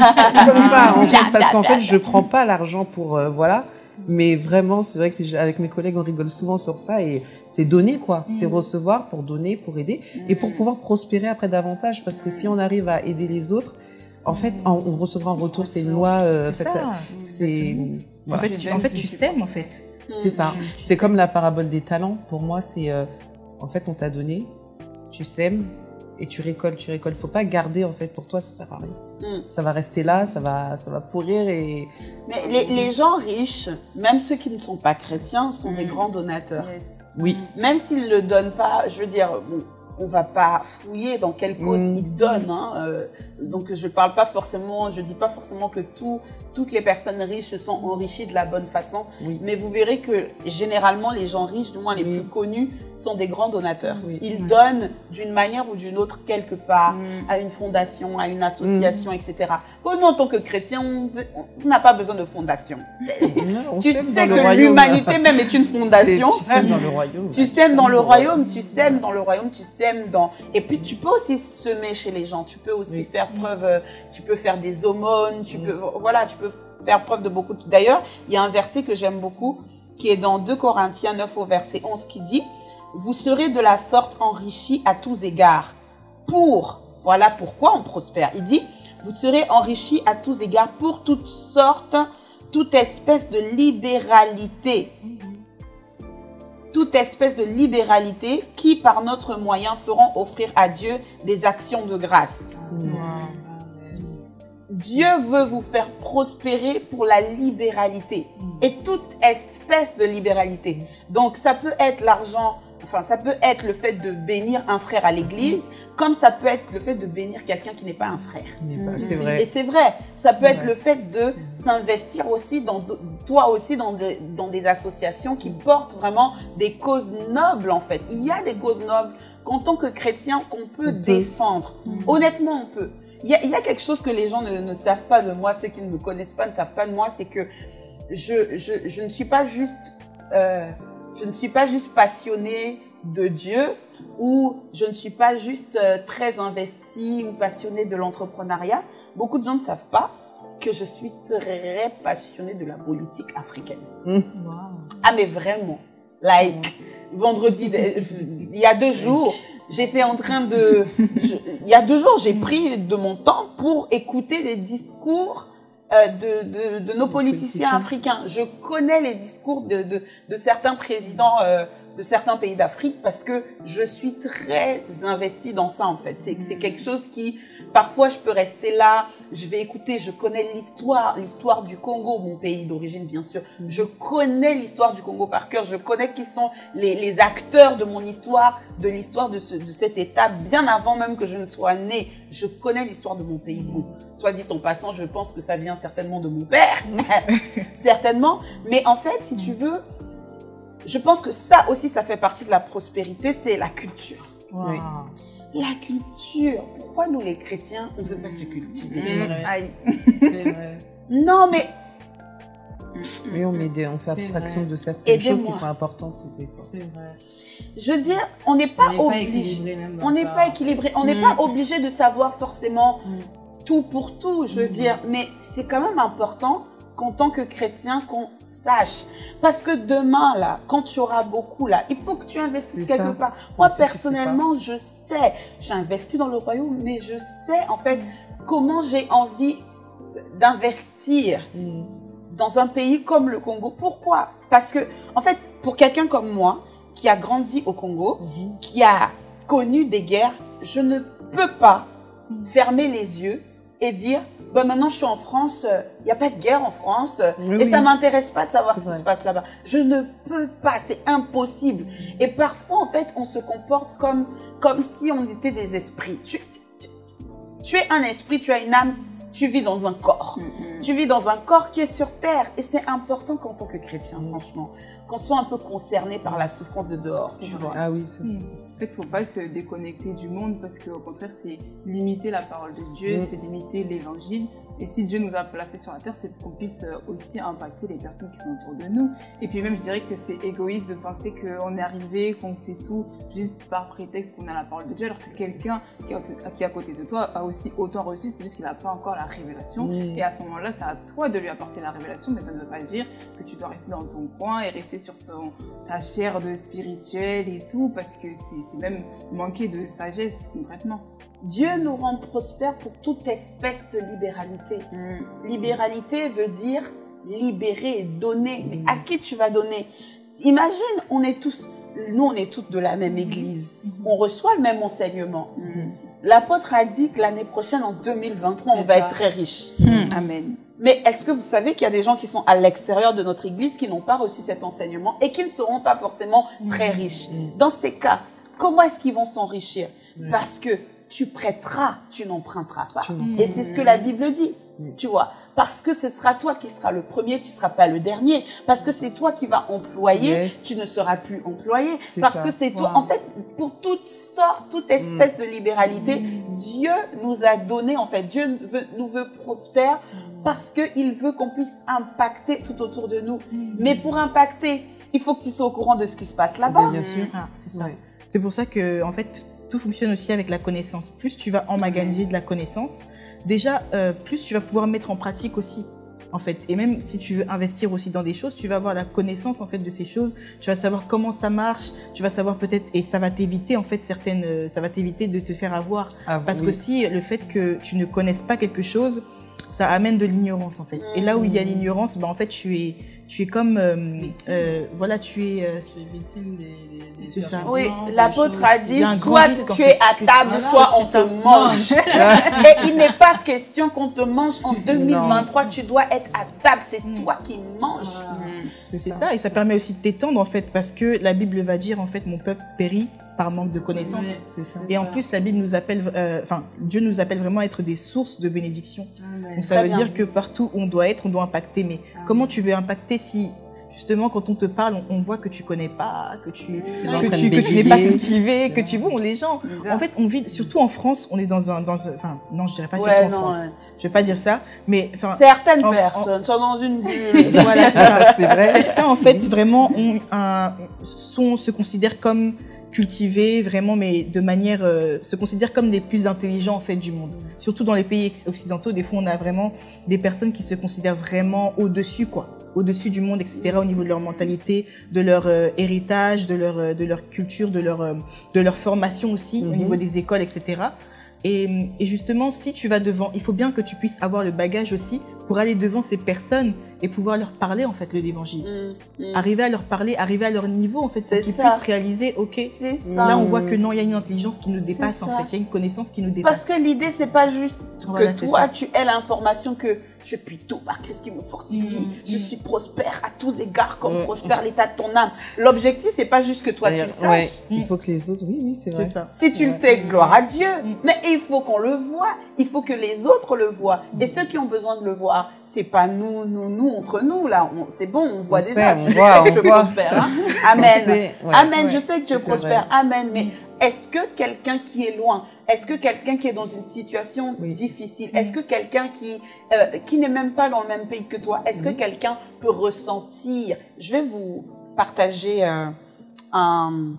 comme ça, en fait, parce qu'en fait, je prends pas l'argent pour euh, voilà, mais vraiment, c'est vrai que j'ai- avec mes collègues, on rigole souvent sur ça et c'est donner quoi, c'est recevoir pour donner, pour aider et pour pouvoir prospérer après davantage, parce que si on arrive à aider les autres, en fait, on, on recevra en retour. C'est une loi. Euh, C'est faite- ça. C'est En voilà. fait, tu, en fait, tu sèmes, en fait. C'est ça. C'est comme la parabole des talents. Pour moi, c'est euh, en fait, on t'a donné, tu sèmes et tu récoltes, tu récoltes. Faut pas garder en fait pour toi, ça sert à rien. Mm. Ça va rester là, ça va, ça va pourrir et Mais les, les gens riches, même ceux qui ne sont pas chrétiens, sont des Mm. grands donateurs. Yes. oui. Même s'ils ne le donnent pas, je veux dire, bon, on va pas fouiller dans quelle cause Mm. ils donnent. Hein, euh, donc je parle pas forcément, je dis pas forcément que tout, toutes les personnes riches se sont enrichies de la bonne façon. Oui. Mais vous verrez que généralement les gens riches, du moins les Oui. plus connus, sont des grands donateurs. Oui. Ils Ouais. donnent d'une manière ou d'une autre quelque part Mm. à une fondation, à une association, et cetera. Pour nous, en tant que chrétiens, on on n'a pas besoin de fondation. On Tu sème sais dans le que royaume. l'humanité même est une fondation. C'est- Tu sèmes dans le royaume. Tu sèmes dans le royaume, tu sèmes dans le royaume, tu sèmes dans... Et puis tu peux aussi semer chez les gens, tu peux aussi Oui. faire preuve, euh, tu peux faire des aumônes, tu peux... Voilà, tu peux faire preuve de beaucoup... de- D'ailleurs, il y a un verset que j'aime beaucoup, qui est dans deux Corinthiens neuf au verset onze, qui dit « Vous serez de la sorte enrichis à tous égards, pour... » Voilà pourquoi on prospère. Il dit « Vous serez enrichis à tous égards pour toutes sortes, toute espèce de libéralité. » toute espèce de libéralité qui, par notre moyen, feront offrir à Dieu des actions de grâce. Dieu veut vous faire prospérer pour la libéralité et toute espèce de libéralité. Donc, ça peut être l'argent, enfin, ça peut être le fait de bénir un frère à l'église, comme ça peut être le fait de bénir quelqu'un qui n'est pas un frère. Mais pas- C'est Et vrai. c'est vrai, ça peut être Ouais. le fait de s'investir aussi, dans, toi aussi, dans des, dans des associations qui portent vraiment des causes nobles, en fait. Il y a des causes nobles qu'en tant que chrétien, qu'on peut On peut. défendre. Honnêtement, on peut. Il y, a, il y a quelque chose que les gens ne, ne savent pas de moi, ceux qui ne me connaissent pas ne savent pas de moi, c'est que je, je, je ne suis pas juste, euh, je ne suis pas juste passionnée de Dieu, ou je ne suis pas juste euh, très investie ou passionnée de l'entrepreneuriat. Beaucoup de gens ne savent pas que je suis très passionnée de la politique africaine. Ah mais vraiment, like vendredi, il y a deux jours, j'étais en train de, je- il y a deux jours, j'ai pris de mon temps pour écouter les discours euh, de, de, de nos politiciens politiciens. africains. Je connais les discours de, de, de certains présidents euh, de certains pays d'Afrique parce que je suis très investie dans ça en fait. C'est c'est quelque chose qui, parfois je peux rester là, je vais écouter, je connais l'histoire, l'histoire du Congo, mon pays d'origine bien sûr. Je connais l'histoire du Congo par cœur, je connais qui sont les, les acteurs de mon histoire, de l'histoire de, ce, de cet État, bien avant même que je ne sois née. Je connais l'histoire de mon pays. Bon, soit dit en passant, je pense que ça vient certainement de mon père, certainement. Mais en fait, si tu veux, je pense que ça aussi, ça fait partie de la prospérité, c'est la culture. Oui. La culture. Pourquoi nous, les chrétiens, on ne veut pas se cultiver? C'est vrai. Aïe. C'est vrai. Non, mais Oui, on, met des- on fait C'est abstraction vrai. de certaines Aidez-moi. choses qui sont importantes. des fois. C'est vrai. je veux dire, on n'est pas On n'est pas obligé. équilibré même dans On n'est ça. pas équilibré. On n'est Mm. pas obligé de savoir forcément Mm. tout pour tout, je veux dire. Mais c'est quand même important qu'en tant que chrétien, qu'on sache. Parce que demain, là, quand tu auras beaucoup, là, il faut que tu investisses C'est quelque ça. part. Moi, C'est ça que personnellement, je sais. J'ai investi dans le royaume, mais je sais, en fait, comment j'ai envie d'investir Mm. dans un pays comme le Congo. Pourquoi? Parce que, en fait, pour quelqu'un comme moi, qui a grandi au Congo, Mhm. qui a connu des guerres, je ne peux pas fermer les yeux et dire, bah maintenant je suis en France, il n'y a pas de guerre en France, Oui, et oui. ça m'intéresse pas de savoir C'est ce qui vrai. se passe là-bas. Je ne peux pas, c'est impossible. Et parfois, en fait, on se comporte comme, comme si on était des esprits. Tu, tu, tu- tu es un esprit, tu as une âme, tu vis dans un corps. Mm-hmm. Tu vis dans un corps qui est sur terre. Et c'est important qu'en tant que chrétien, franchement, qu'on soit un peu concerné par la souffrance de dehors, C'est tu vrai. vois. Ah oui, c'est ça. En fait, il ne faut pas se déconnecter du monde parce qu'au contraire, c'est limiter la parole de Dieu, Mm. c'est limiter l'évangile. Et si Dieu nous a placés sur la terre, c'est pour qu'on puisse aussi impacter les personnes qui sont autour de nous. Et puis même, je dirais que c'est égoïste de penser qu'on est arrivé, qu'on sait tout, juste par prétexte qu'on a la parole de Dieu, alors que quelqu'un qui, est- qui est à côté de toi a aussi autant reçu, c'est juste qu'il n'a pas encore la révélation. Mm. Et à ce moment-là, c'est à toi de lui apporter la révélation, mais ça ne veut pas dire que tu dois rester dans ton coin et rester sur ton, ta chair de spirituel et tout, parce que c'est c'est même manquer de sagesse concrètement. Dieu nous rend prospères pour toute espèce de libéralité. Libéralité veut dire libérer, donner. Mais à qui tu vas donner? Imagine, on est tous, nous on est toutes de la même église. On reçoit le même enseignement. L'apôtre a dit que l'année prochaine, en deux mille vingt-trois, on C'est va ça. être très riche. Amen. Mais est-ce que vous savez qu'il y a des gens qui sont à l'extérieur de notre église qui n'ont pas reçu cet enseignement et qui ne seront pas forcément très riches? Dans ces cas, comment est-ce qu'ils vont s'enrichir? Parce que tu prêteras, tu n'emprunteras pas. Tu Et c'est ce que la Bible dit, tu vois. Parce que ce sera toi qui seras le premier, tu ne seras pas le dernier. Parce que c'est toi qui vas employer, Yes. tu ne seras plus employé. C'est Parce ça. que c'est toi. Wow. En fait, pour toute sorte, toute espèce de libéralité, Dieu nous a donné, en fait, Dieu veut- nous veut prospères parce qu'il veut qu'on puisse impacter tout autour de nous. Mais pour impacter, il faut que tu sois au courant de ce qui se passe là-bas. Bien sûr. Ah, c'est ça. Ouais. C'est pour ça que, en fait, tout fonctionne aussi avec la connaissance. Plus tu vas emmaganiser de la connaissance, déjà, euh, plus tu vas pouvoir mettre en pratique aussi, en fait. Et même si tu veux investir aussi dans des choses, tu vas avoir la connaissance, en fait, de ces choses. Tu vas savoir comment ça marche. Tu vas savoir peut-être, et ça va t'éviter, en fait, certaines, euh, ça va t'éviter de te faire avoir. Ah, Parce oui. que si le fait que tu ne connaisses pas quelque chose, ça amène de l'ignorance, en fait. Et là où il y a l'ignorance, bah, en fait, tu es, tu es comme, euh, euh, voilà, tu es, euh, Je suis victime des, des, des C'est ça. survivances, Oui, des l'apôtre choses. a Il dit, y a un grand soit risque, en tu fait, es à que- table, Voilà, soit on c'est ça. te mange. Et il n'est pas question qu'on te mange en deux mille vingt-trois, tu dois être à table, c'est toi qui manges. C'est ça, et ça permet aussi de t'étendre en fait, parce que la Bible va dire en fait, mon peuple périt par manque de connaissances. Ouais. C'est ça. Et en plus, la Bible nous appelle, euh, enfin, Dieu nous appelle vraiment à être des sources de bénédiction. Amen. Donc ça Très veut bien. dire que partout où on doit être, on doit impacter. Mais Ah. comment tu veux impacter si justement quand on te parle, on, on voit que tu connais pas, que tu es en que train tu de que tu n'es pas bégayer. cultivé, que tu bon les gens. Bizarre. En fait, on vit surtout en France, on est dans un dans un- enfin non, je dirais pas Ouais, surtout en non, France. ouais. Je vais pas dire ça, mais enfin Certaines en- en- personnes sont dans une bulle. voilà, c'est ça. C'est vrai. Certains, en fait, vraiment, ont un, sont, se considèrent comme cultivés, vraiment, mais de manière, euh, se considèrent comme les plus intelligents, en fait, du monde. Surtout dans les pays ex- occidentaux, des fois, on a vraiment des personnes qui se considèrent vraiment au-dessus, quoi. Au-dessus du monde, et cetera, au niveau de leur mentalité, de leur euh, héritage, de leur, euh, de leur culture, de leur, euh, de leur formation aussi, au Mhm. niveau des écoles, et cetera. Et, et justement, si tu vas devant, il faut bien que tu puisses avoir le bagage aussi pour aller devant ces personnes et pouvoir leur parler, en fait, de l'évangile. Mm, mm. Arriver à leur parler, arriver à leur niveau, en fait, pour C'est qu'ils ça. puissent réaliser, ok, C'est ça. là on voit que non, il y a une intelligence qui nous dépasse, C'est en ça. fait, il y a une connaissance qui nous Parce dépasse. que l'idée, c'est pas juste Voilà, que c'est toi, ça. tu aies l'information que je suis tout par Christ qui me fortifie. Mm, Je suis prospère à tous égards comme Mm. prospère l'état de ton âme. L'objectif, c'est pas juste que toi, tu le D'ailleurs, saches. ouais, il faut que les autres, oui, oui, c'est vrai. C'est ça. Si tu le Ouais. sais, gloire à Dieu. Mm. Mais il faut qu'on le voit. Il faut que les autres le voient. Et ceux qui ont besoin de le voir, c'est pas nous, nous, nous, entre nous, là. On- C'est bon, on voit On déjà. sait, on Je voit, sais que on je voit. prospère. hein. Amen. On sait, ouais. Amen. Ouais. Je sais que je C'est prospère. vrai. Amen. Mais est-ce que quelqu'un qui est loin, est-ce que quelqu'un qui est dans une situation Oui. difficile, est-ce que quelqu'un qui, euh, qui n'est même pas dans le même pays que toi, est-ce que quelqu'un peut ressentir? Je vais vous partager euh, un...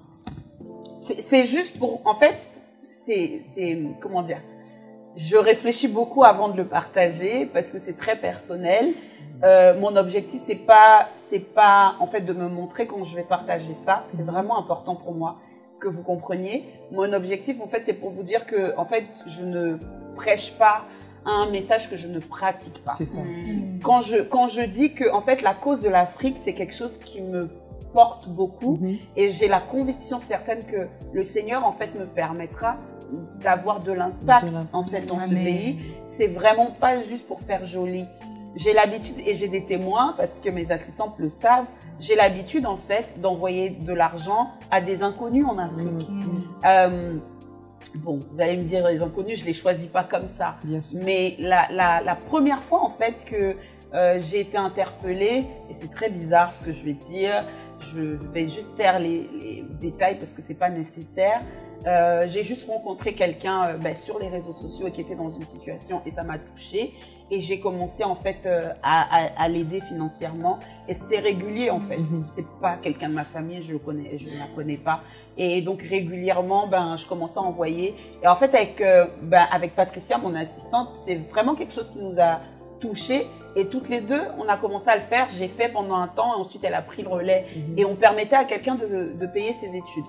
C'est c'est juste pour... En fait, c'est... c'est- Comment dire? Je réfléchis beaucoup avant de le partager parce que c'est très personnel. Euh, mon objectif, c'est pas, c'est pas, en fait, de me montrer quand je vais partager ça. C'est vraiment important pour moi que vous compreniez. Mon objectif, en fait, c'est pour vous dire que, en fait, je ne prêche pas un message que je ne pratique pas. C'est ça. Quand je, quand je dis que, en fait, la cause de l'Afrique, c'est quelque chose qui me porte beaucoup Mhm. et j'ai la conviction certaine que le Seigneur, en fait, me permettra d'avoir de l'impact, De l'impact. en fait, dans ce Amen. pays. C'est vraiment pas juste pour faire joli. J'ai l'habitude, et j'ai des témoins, parce que mes assistantes le savent, j'ai l'habitude, en fait, d'envoyer de l'argent à des inconnus en Afrique. Mhm. Euh, bon, vous allez me dire, les inconnus, je les choisis pas comme ça. Bien sûr. Mais la, la, la première fois, en fait, que euh, j'ai été interpellée, et c'est très bizarre ce que je vais dire, je vais juste taire les, les détails parce que c'est pas nécessaire. Euh, j'ai juste rencontré quelqu'un euh, ben, sur les réseaux sociaux qui était dans une situation et ça m'a touchée. Et j'ai commencé en fait euh, à, à, à l'aider financièrement. Et c'était régulier en fait. Mhm. C'est pas quelqu'un de ma famille, je le connais, je ne la connais pas. Et donc régulièrement, ben je commençais à envoyer. Et en fait avec euh, ben, avec Patricia, mon assistante, c'est vraiment quelque chose qui nous a touchés. Et toutes les deux, on a commencé à le faire. J'ai fait pendant un temps et ensuite elle a pris le relais. Mhm. Et on permettait à quelqu'un de, de payer ses études.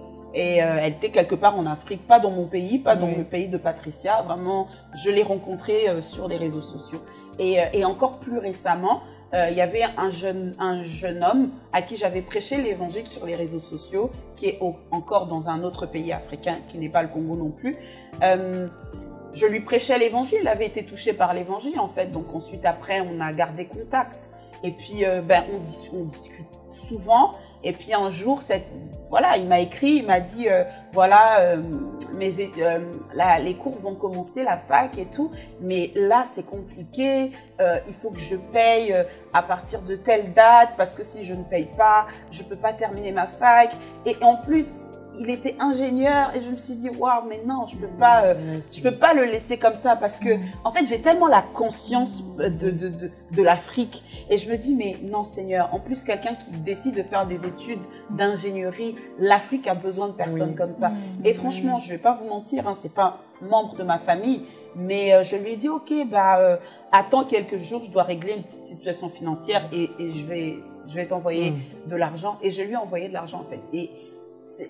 Et euh, elle était quelque part en Afrique, pas dans mon pays, pas dans Oui. le pays de Patricia. Vraiment, je l'ai rencontrée euh, sur les réseaux sociaux. Et, euh, et encore plus récemment, euh, il y avait un jeune, un jeune homme à qui j'avais prêché l'évangile sur les réseaux sociaux, qui est au, encore dans un autre pays africain, qui n'est pas le Congo non plus. Euh, je lui prêchais l'évangile, il avait été touché par l'évangile en fait. Donc ensuite, après, on a gardé contact. Et puis, euh, ben, on, dis, on discute souvent. Et puis un jour, cette, voilà, il m'a écrit, il m'a dit, euh, voilà, euh, mes, euh, là, les cours vont commencer, la fac et tout, mais là, c'est compliqué, euh, il faut que je paye euh, à partir de telle date, parce que si je ne paye pas, je peux pas terminer ma fac. Et en plus, il était ingénieur et je me suis dit, waouh, mais non, je peux pas, euh, je peux pas le laisser comme ça parce que, en fait, j'ai tellement la conscience de, de, de, de l'Afrique et je me dis, mais non, Seigneur, en plus, quelqu'un qui décide de faire des études d'ingénierie, l'Afrique a besoin de personnes Oui. comme ça. Et franchement, je vais pas vous mentir, hein, c'est pas membre de ma famille, mais euh, je lui ai dit, ok, bah, euh, attends quelques jours, je dois régler une petite situation financière et, et je vais, je vais t'envoyer Mm. de l'argent. Et je lui ai envoyé de l'argent, en fait. Et c'est,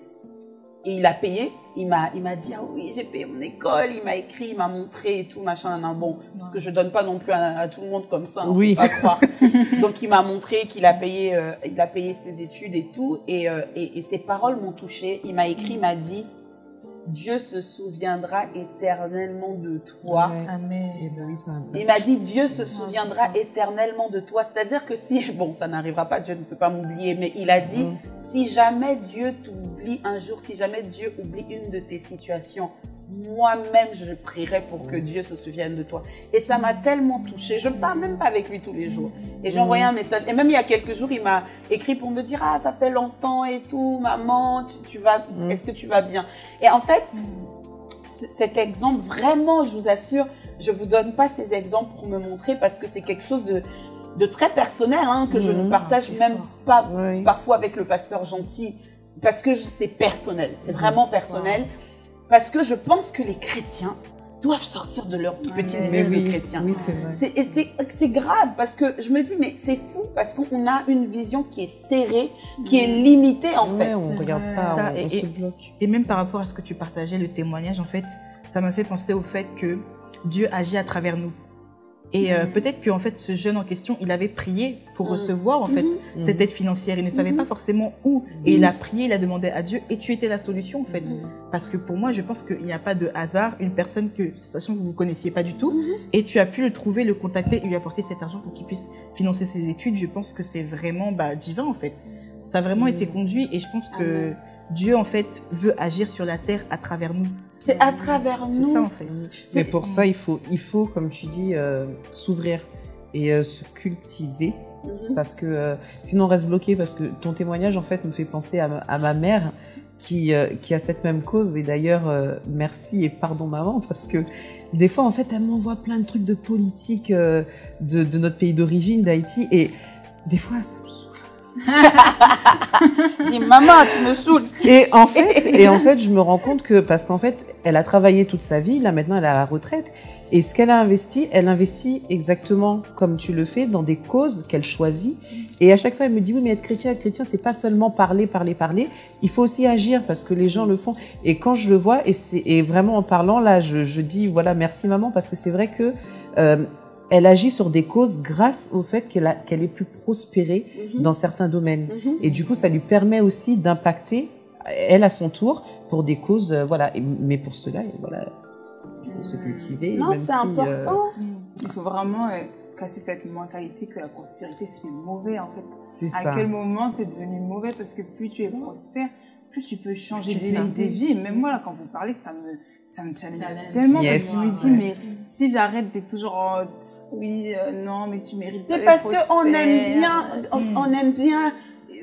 Et il a payé, il m'a, il m'a dit, ah oui, j'ai payé mon école, il m'a écrit, il m'a montré et tout, machin, nan, bon, parce que je donne pas non plus à, à tout le monde comme ça, hein, Oui. faut pas croire. Donc il m'a montré qu'il a payé, euh, il a payé ses études et tout, et, euh, et, et ses paroles m'ont touchée. Il m'a écrit, il m'a dit, Dieu se souviendra éternellement de toi. Ouais. Amen. Et ben oui, c'est un- Il m'a dit, Dieu se souviendra éternellement de toi. C'est-à-dire que si, bon, ça n'arrivera pas, Dieu ne peut pas m'oublier, mais il a dit, Mm. si jamais Dieu t'oublie un jour, si jamais Dieu oublie une de tes situations, moi-même, je prierai pour que Dieu se souvienne de toi. Et ça m'a tellement touchée. Je ne parle même pas avec lui tous les jours. Et j'ai envoyé un message. Et même il y a quelques jours, il m'a écrit pour me dire, ah, ça fait longtemps et tout, maman, tu, tu vas, Mm. est-ce que tu vas bien? Et en fait, ce- cet exemple, vraiment, je vous assure, je vous donne pas ces exemples pour me montrer parce que c'est quelque chose de, de très personnel, hein, que je ne Mhm. partage c'est même fort. pas Oui. parfois avec le pasteur gentil parce que je- c'est personnel, c'est vraiment personnel parce que je pense que les chrétiens doivent sortir de leur petite Mais bulle oui, de chrétiens. oui, c'est vrai. C'est, et c'est, c'est grave parce que je me dis, mais c'est fou parce qu'on a une vision qui est serrée, qui est limitée en Ouais, fait. on regarde pas, Ça, on, et- on et- se bloque. Et même par rapport à ce que tu partageais, le témoignage, en fait, ça m'a fait penser au fait que Dieu agit à travers nous. Et euh, peut-être que en fait, ce jeune en question, il avait prié pour Mhm. recevoir en fait Mhm. cette aide financière. Il ne savait Mhm. pas forcément où. Et il a prié, il a demandé à Dieu. Et tu étais la solution en fait. Mhm. Parce que pour moi, je pense qu'il n'y a pas de hasard. Une personne que, sachant que vous ne connaissiez pas du tout, Mhm. et tu as pu le trouver, le contacter et lui apporter cet argent pour qu'il puisse financer ses études. Je pense que c'est vraiment bah, divin en fait. Ça a vraiment Mhm. été conduit. Et je pense que Amen. Dieu en fait veut agir sur la terre à travers nous. C'est à travers C'est nous. ça en fait. Mais pour ça, il faut, il faut, comme tu dis, euh, s'ouvrir et euh, se cultiver. Mhm. Parce que euh, sinon on reste bloqué. Parce que ton témoignage, en fait, me fait penser à ma, à ma mère qui, euh, qui a cette même cause. Et d'ailleurs, euh, merci et pardon maman, parce que des fois, en fait, elle m'envoie plein de trucs de politique euh, de, de notre pays d'origine, d'Haïti. Et des fois, ça me saoule. Dis, maman, tu me saoules. Et en fait, et en fait, je me rends compte que parce qu'en fait, elle a travaillé toute sa vie, là maintenant elle est à la retraite, et ce qu'elle a investi, elle investit exactement comme tu le fais dans des causes qu'elle choisit. Et à chaque fois, elle me dit oui, mais être chrétien, être chrétien, c'est pas seulement parler, parler, parler. Il faut aussi agir parce que les gens le font. Et quand je le vois, et c'est et vraiment en parlant là, je, je dis voilà, merci maman, parce que c'est vrai que euh, elle agit sur des causes grâce au fait qu'elle a qu'elle est plus prospérée dans certains domaines. Mhm. Et du coup, ça lui permet aussi d'impacter, elle à son tour, pour des causes, euh, voilà. Et- mais pour cela, voilà, il faut se cultiver. Non, même c'est si, euh, important. Il faut vraiment euh, casser cette mentalité que la prospérité c'est mauvais en fait. c'est À ça. quel moment c'est devenu mauvais parce que plus tu es prospère, plus tu peux changer C'est des, ça. des vies. Même moi, là, quand vous parlez, ça me, ça me challenge Challenge. tellement Yes. parce que je me dis, Ouais. mais si j'arrête d'être toujours en, oui, euh, non, mais tu mérites pas Mais d'être parce qu'on prospère. aime bien, on, Mm. on aime bien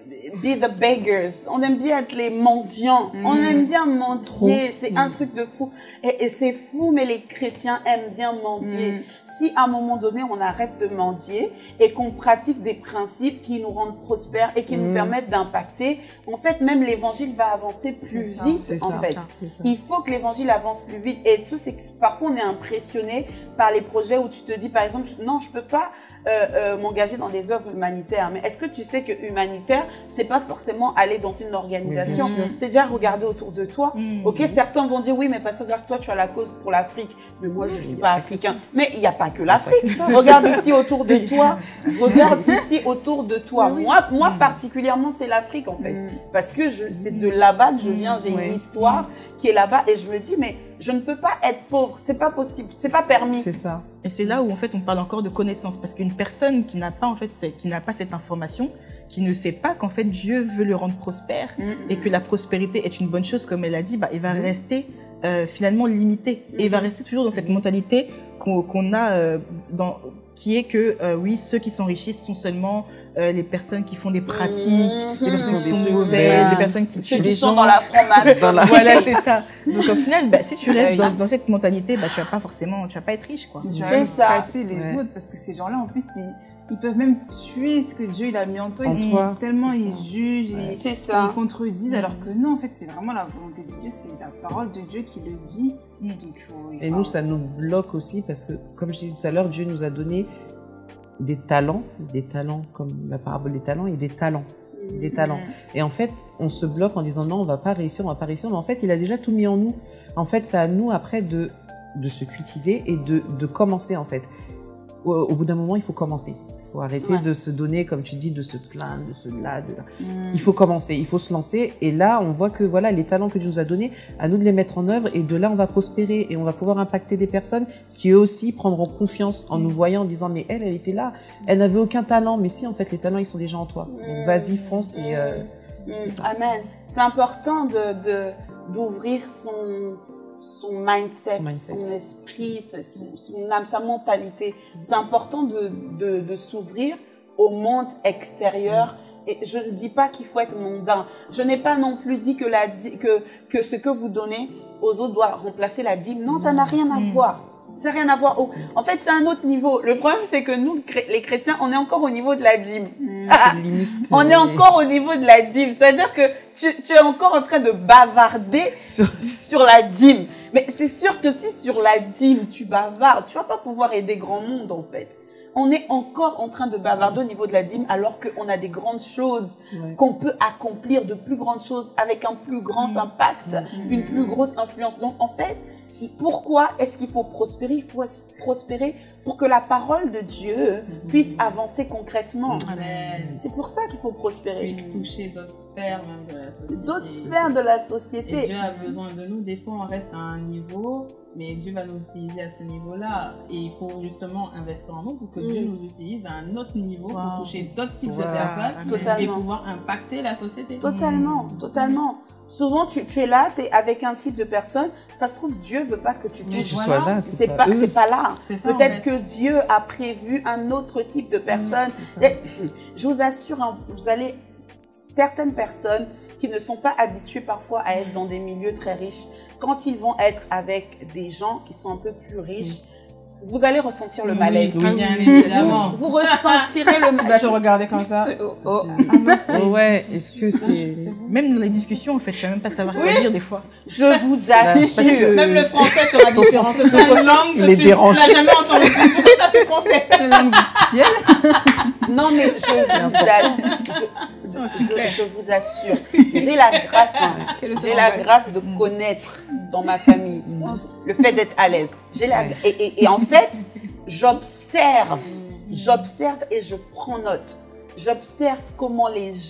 be the beggars, on aime bien être les mendiants, Mm. on aime bien mendier, Trop. c'est Mm. un truc de fou. Et, et c'est fou, mais les chrétiens aiment bien mendier. Mm. Si à un moment donné on arrête de mendier et qu'on pratique des principes qui nous rendent prospères et qui nous Mm. permettent d'impacter, en fait même l'évangile va avancer plus C'est ça, vite c'est en ça. fait. C'est ça. Il faut que l'évangile avance plus vite. Et tout, c'est que parfois on est impressionné par les projets où tu te dis, par exemple, je- non, je peux pas euh, euh, m'engager dans des œuvres humanitaires. Mais est-ce que tu sais que humanitaire, c'est pas forcément aller dans une organisation. Oui, bien sûr. C'est déjà regarder autour de toi. Mm. Ok, certains vont dire oui, mais parce que grâce à toi, tu as la cause pour l'Afrique. Mais moi, je suis il y a pas pas que africain. ça. Mais il n'y a pas que l'Afrique. Regarde ici autour de toi. Regarde ici autour de toi. Moi, moi particulièrement, c'est l'Afrique en fait. Mm. Parce que je, c'est de là-bas que je viens. J'ai Ouais. une histoire qui est là-bas et je me dis mais je ne peux pas être pauvre. C'est pas possible. C'est pas permis. C'est ça. Et c'est là où en fait on parle encore de connaissance, parce qu'une personne qui n'a pas en fait c'est- qui n'a pas cette information, qui ne sait pas qu'en fait Dieu veut le rendre prospère Mm. et que la prospérité est une bonne chose comme elle a dit, bah il va rester euh, finalement limité et il va rester toujours dans cette mentalité qu'on qu'on a euh, dans qui est que euh, oui ceux qui s'enrichissent sont seulement euh, les personnes qui font des pratiques, Mhm. les personnes qui sont Des mauvaises, trucs. les personnes qui Ceux tuent qui des sont gens. dans la franc-maçonnerie. Dans la- Voilà, c'est ça. Donc au final, bah, si tu restes Oui. dans, dans cette mentalité, bah, tu vas pas forcément, tu vas pas être riche, quoi. Tu C'est vas même ça. casser les Ouais. autres parce que ces gens-là, en plus, ils, ils peuvent même tuer ce que Dieu il a mis en toi. En Ils- toi, tellement c'est ils ça. jugent, Ouais. ils, C'est ils ça. contredisent, alors que non, en fait, c'est vraiment la volonté de Dieu, c'est la parole de Dieu qui le dit. Mm. Donc, il faut, il Et faut- nous, ça nous bloque aussi parce que, comme je disais tout à l'heure, Dieu nous a donné des talents, des talents comme la parabole des talents et des talents, des talents. Mm. Et en fait, on se bloque en disant non, on va pas réussir, on va pas réussir. Mais en fait, il a déjà tout mis en nous. En fait, c'est à nous après de de se cultiver et de de commencer en fait. Au, au bout d'un moment, il faut commencer. Il faut arrêter Ouais. de se donner, comme tu dis, de se plaindre, de se là, de là. Mm. Il faut commencer, il faut se lancer. Et là, on voit que voilà, les talents que Dieu nous a donnés, à nous de les mettre en œuvre. Et de là, on va prospérer et on va pouvoir impacter des personnes qui eux aussi prendront confiance en nous voyant, en disant mais elle, elle était là, elle n'avait aucun talent. Mais si, en fait, les talents, ils sont déjà en toi. Donc vas-y, fonce et euh, Mm, c'est ça. Amen. C'est important de de- d'ouvrir son son mindset, Son mindset. son esprit, sa- son, son âme, sa mentalité. C'est important de de, de s'ouvrir au monde extérieur. Et je ne dis pas qu'il faut être mondain. Je n'ai pas non plus dit que la di- que que ce que vous donnez aux autres doit remplacer la dîme. Non, ça n'a rien à Mm. voir. Ça n'a rien à voir. Au- En fait, c'est un autre niveau. Le problème, c'est que nous, chré- les chrétiens, on est encore au niveau de la dîme. Ah, c'est limite. on est euh, encore au niveau de la dîme. C'est-à-dire que tu, tu es encore en train de bavarder sur- sur la dîme. Mais c'est sûr que si sur la dîme, tu bavardes, tu vas pas pouvoir aider grand monde, en fait. On est encore en train de bavarder au niveau de la dîme alors qu'on a des grandes choses, Ouais. qu'on peut accomplir de plus grandes choses avec un plus grand impact, une plus grosse influence. Donc, en fait, pourquoi est-ce qu'il faut prospérer? Il faut prospérer pour que la parole de Dieu puisse avancer concrètement. Amen. C'est pour ça qu'il faut prospérer. Puisse toucher d'autres sphères même de la société. D'autres sphères de la Et société. Dieu a besoin de nous. Des fois, on reste à un niveau, mais Dieu va nous utiliser à ce niveau-là. Et il faut justement investir en nous pour que Mm. Dieu nous utilise à un autre niveau Wow. pour toucher d'autres types de Wow. personnes et Totalement. pouvoir impacter la société. Totalement, totalement. Souvent, tu, tu es là, tu es avec un type de personne. Ça se trouve, Dieu veut pas que tu Mais Que touches. tu voilà, sois là, C'est c'est pas, pas, eux. c'est pas là. C'est ça, en Peut-être fait. que Dieu a prévu un autre type de personne. c'est ça. Et je vous assure, hein, vous allez, certaines personnes qui ne sont pas habituées parfois à être dans des milieux très riches, quand ils vont être avec des gens qui sont un peu plus riches, vous allez ressentir le malaise. Oui, bien Vous, évidemment. vous ressentirez le Tu vas te malaise. regarder comme ça. Oh, oh. Oh ouais, est-ce que c'est... Même dans les discussions, en fait, tu vas même pas savoir quoi dire des fois. Je vous assure. Parce que- Même le français sera différent. C'est pas une langue Il que est tu dérangeant. n'as jamais entendue. Pourquoi t'as fait français? La langue du ciel. Non, mais je vous assure. Je, Non, c'est je- clair. je vous assure. J'ai la grâce, hein, Quel est ce j'ai la langage? grâce de connaître dans ma famille le fait d'être à l'aise. J'ai la, et, et, et en fait, j'observe, j'observe et je prends note. J'observe comment les gens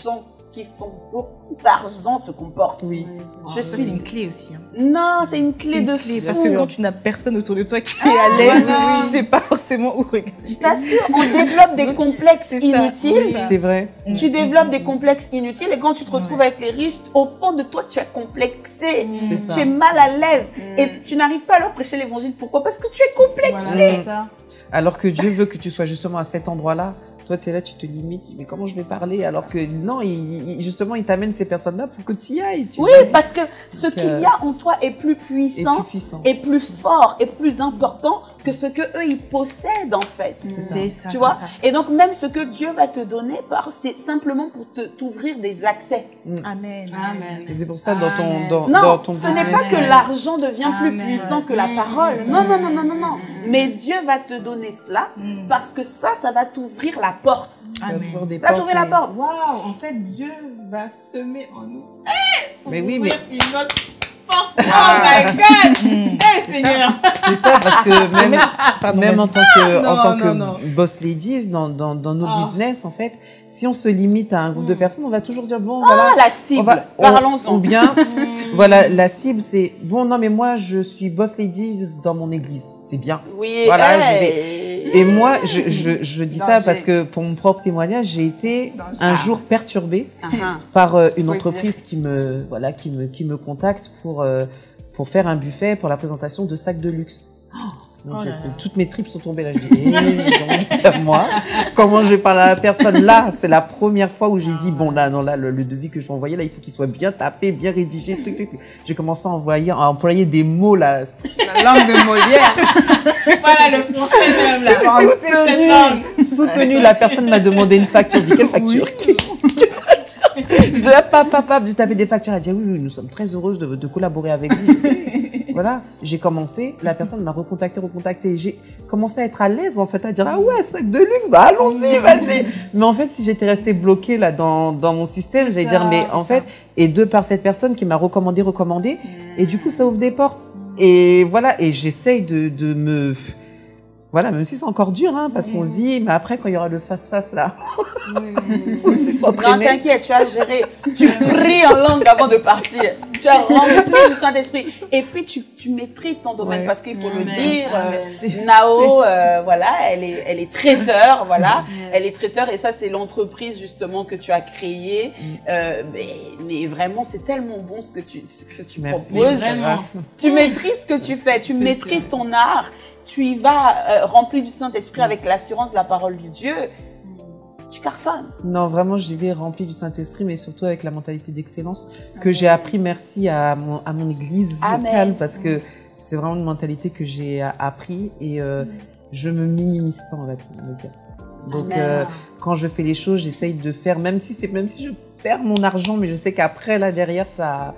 qui font beaucoup d'argent se comportent. Oui. Je Ça, suis... c'est une clé aussi. hein. Non, c'est une clé C'est une de clé, fou. parce que quand tu n'as personne autour de toi qui est à l'aise, voilà. tu sais pas forcément où regarder. Je t'assure, on développe des complexes C'est ça, inutiles. oui. C'est vrai. Tu développes des complexes inutiles et quand tu te retrouves Ouais. avec les riches, au fond de toi, tu es complexé. C'est ça. Tu es mal à l'aise et tu n'arrives pas à leur prêcher l'évangile. Pourquoi? Parce que tu es complexé. Voilà, c'est ça. Alors que Dieu veut que tu sois justement à cet endroit-là. Toi, tu es là, tu te limites. Mais comment je vais parler? Alors que non, il, il- justement, il t'amène ces personnes-là pour que tu y ailles. Tu Oui, vas- parce que ce Donc, qu'il euh, y a en toi est plus et puissant, plus puissant. est plus fort, est plus important que ce que eux ils possèdent en fait. C'est ça. Tu c'est vois? ça. Et donc même ce que Dieu va te donner, par- c'est simplement pour te t'ouvrir des accès. Amen. Amen. Et c'est pour ça, dans ton, Amen. dans, Non, dans ton ce n'est business, pas que Amen. l'argent devient plus Amen. puissant que la Mm. parole. Mm. Non, non, non, non, non, non. Mm. Mais Dieu va te donner cela Mm. parce que ça, ça va t'ouvrir la porte. tu vas Amen. t'ouvrir des Ça va portes t'ouvrir la et- porte. Waouh, en fait, Dieu va semer en nous. Pour Mais oui, ouvrir une autre porte. Oh my God! Mm. Eh, Seigneur! C'est ça, parce que même, Pardon, même en vas-y. tant que, en Non, tant non, que non. boss ladies, dans, dans, dans nos Ah. business, en fait, si on se limite à un groupe de Mm. personnes, on va toujours dire, bon, Ah, voilà. la On cible. va, on- Parlons-en. Ou bien, voilà, la cible, c'est, bon, non, mais moi, je suis boss ladies dans mon église. C'est bien. Oui, Voilà, hey. Et moi, je, je, je dis ça Danger. parce que pour mon propre témoignage, j'ai été Danger. un jour perturbée Ah, ah. par euh, une Faut entreprise qui me, voilà, qui me, qui me contacte pour, euh, pour faire un buffet pour la présentation de sacs de luxe. Donc, Oh je- là là. toutes mes tripes sont tombées là. Je dis, eh, comment je vais faire moi? Comment je vais parler à la personne là? C'est la première fois où j'ai dit, bon, là, non, là, le, le devis que je vais envoyer, là, il faut qu'il soit bien tapé, bien rédigé. Tuc, tuc, tuc. J'ai commencé à envoyer, à employer des mots, là. La langue de Molière. Voilà le français même là. Soutenu, soutenu. La personne m'a demandé une facture. Je dis, quelle facture? Je dis, ah, papa, papa, j'ai tapé des factures. Elle a dit, ah oui, oui, nous sommes très heureuses de, de collaborer avec vous. Voilà, j'ai commencé, la personne m'a recontacté, recontacté. J'ai commencé à être à l'aise, en fait, à dire, ah ouais, sac de luxe, bah allons-y, vas-y. Mais en fait, si j'étais restée bloquée là dans, dans mon système, j'allais ça, dire, mais c'est en ça. fait, et de par cette personne qui m'a recommandé, recommandé, et du coup, ça ouvre des portes. Et voilà, et j'essaye de, de me... Voilà, même si c'est encore dur, hein, parce qu'on se dit, mais après, quand il y aura le face-face là, il faut aussi Non, s'entraîner. t'inquiète, tu as géré. Tu pries en langue avant de partir. Tu as rempli du Saint-Esprit. Et puis, tu, tu maîtrises ton domaine Ouais. parce qu'il faut Amen. le dire. euh, Amen. Nao, euh, voilà, elle est, elle est traiteur, voilà. Yes. Elle est traiteur et ça, c'est l'entreprise justement que tu as créée. Euh, mais, mais vraiment, c'est tellement bon ce que tu, ce que tu Merci. proposes. Vraiment. Grâce. Tu maîtrises ce que tu fais, tu C'est maîtrises sûr. ton art, tu y vas euh, rempli du Saint-Esprit avec l'assurance de la parole de Dieu. Tu cartonnes. Non, vraiment, j'y vais rempli du Saint-Esprit, mais surtout avec la mentalité d'excellence que j'ai appris merci à mon, à mon église Amen. locale parce que c'est vraiment une mentalité que j'ai a- appris et euh, je me minimise pas, on va on va dire. Donc, Amen. euh, quand je fais les choses, j'essaye de faire, même si c'est, même si je perds mon argent, mais je sais qu'après, là, derrière, ça,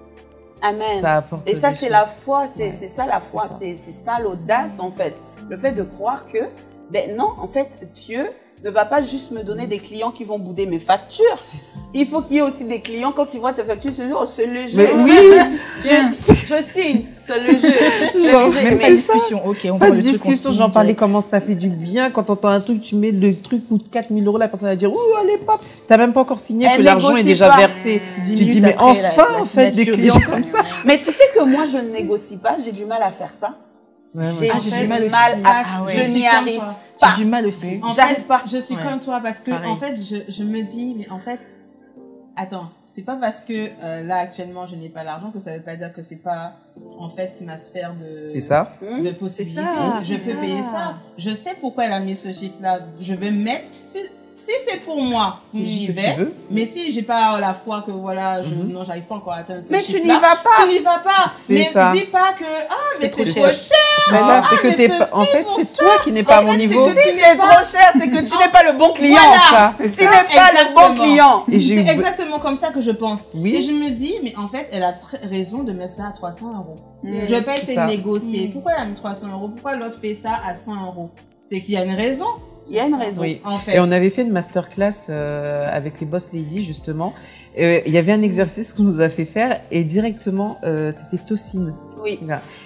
Amen. ça apporte Et ça, des c'est choses. la foi, c'est Ouais. c'est ça la foi, C'est ça. c'est c'est ça l'audace en fait. Le fait de croire que, ben non, en fait, Dieu ne va pas juste me donner des clients qui vont bouder mes factures. C'est ça. Il faut qu'il y ait aussi des clients, quand ils voient tes factures, ils se disent, oh, c'est léger. Mais oui, Tiens, je signe, c'est léger. Genre, C'est mais Même léger. pas de discussion, ok, on Pas prend de le truc, on discussion, signe j'en parlais direct. comment ça fait du bien. Quand t'entends un truc, tu mets le truc coûte quatre mille euros, la personne va dire, ouh, allez, pop. T'as même pas encore signé Elle que l'argent est négocie déjà pas. versé. Dix Tu dis, minutes mais après, la- enfin, la en fait, des signature clients déjà. comme ça. Mais tu sais que moi, je ne négocie pas, j'ai du mal à faire ça. Ouais, ouais. J'ai Ah, du j'ai du mal, mal aussi. à, Ah ouais. je Je suis n'y comme arrive toi. pas. J'ai du mal aussi. En J'arrive fait, pas. je suis Ouais. comme toi parce que Pareil. en fait, je, je me dis, mais en fait, attends, c'est pas parce que euh, là actuellement je n'ai pas l'argent que ça veut pas dire que c'est pas en fait ma sphère de C'est ça. de possibilités. ça, Je c'est peux ça. payer ça. Je sais pourquoi elle a mis ce chiffre là. Je vais mettre. Si, si c'est pour moi, C'est j'y ce que vais. tu veux. Mais si j'ai pas la foi que voilà, je, Mhm. non, j'arrive pas encore à atteindre ce Mais tu chiffre n'y vas pas. Tu n'y vas pas. C'est Mais ça. dis pas que ah mais C'est trop c'est cher. trop cher. C'est Ah, ça, c'est que mais t'es ceci pas, en fait, pour c'est toi qui n'es pas à mon fait, c'est niveau. que Si c'est trop cher, c'est que tu n'es pas le bon client. Voilà. C'est Tu ça. n'es pas le bon Exactement. client. Et j'ai eu, C'est exactement comme ça que je pense. Oui. Et je me dis, mais en fait, elle a tr- raison de mettre ça à trois cents euros. Mm. Je vais pas C'est essayer ça. de négocier. Mm. Pourquoi elle a mis trois cents euros? Pourquoi l'autre fait ça à cent euros? C'est qu'il y a une raison, Il y a une raison. oui. en fait. Et on avait fait une masterclass euh, avec les boss ladies justement. Euh, Il y avait un exercice qu'on nous a fait faire et directement euh, c'était Tocine Oui. voilà,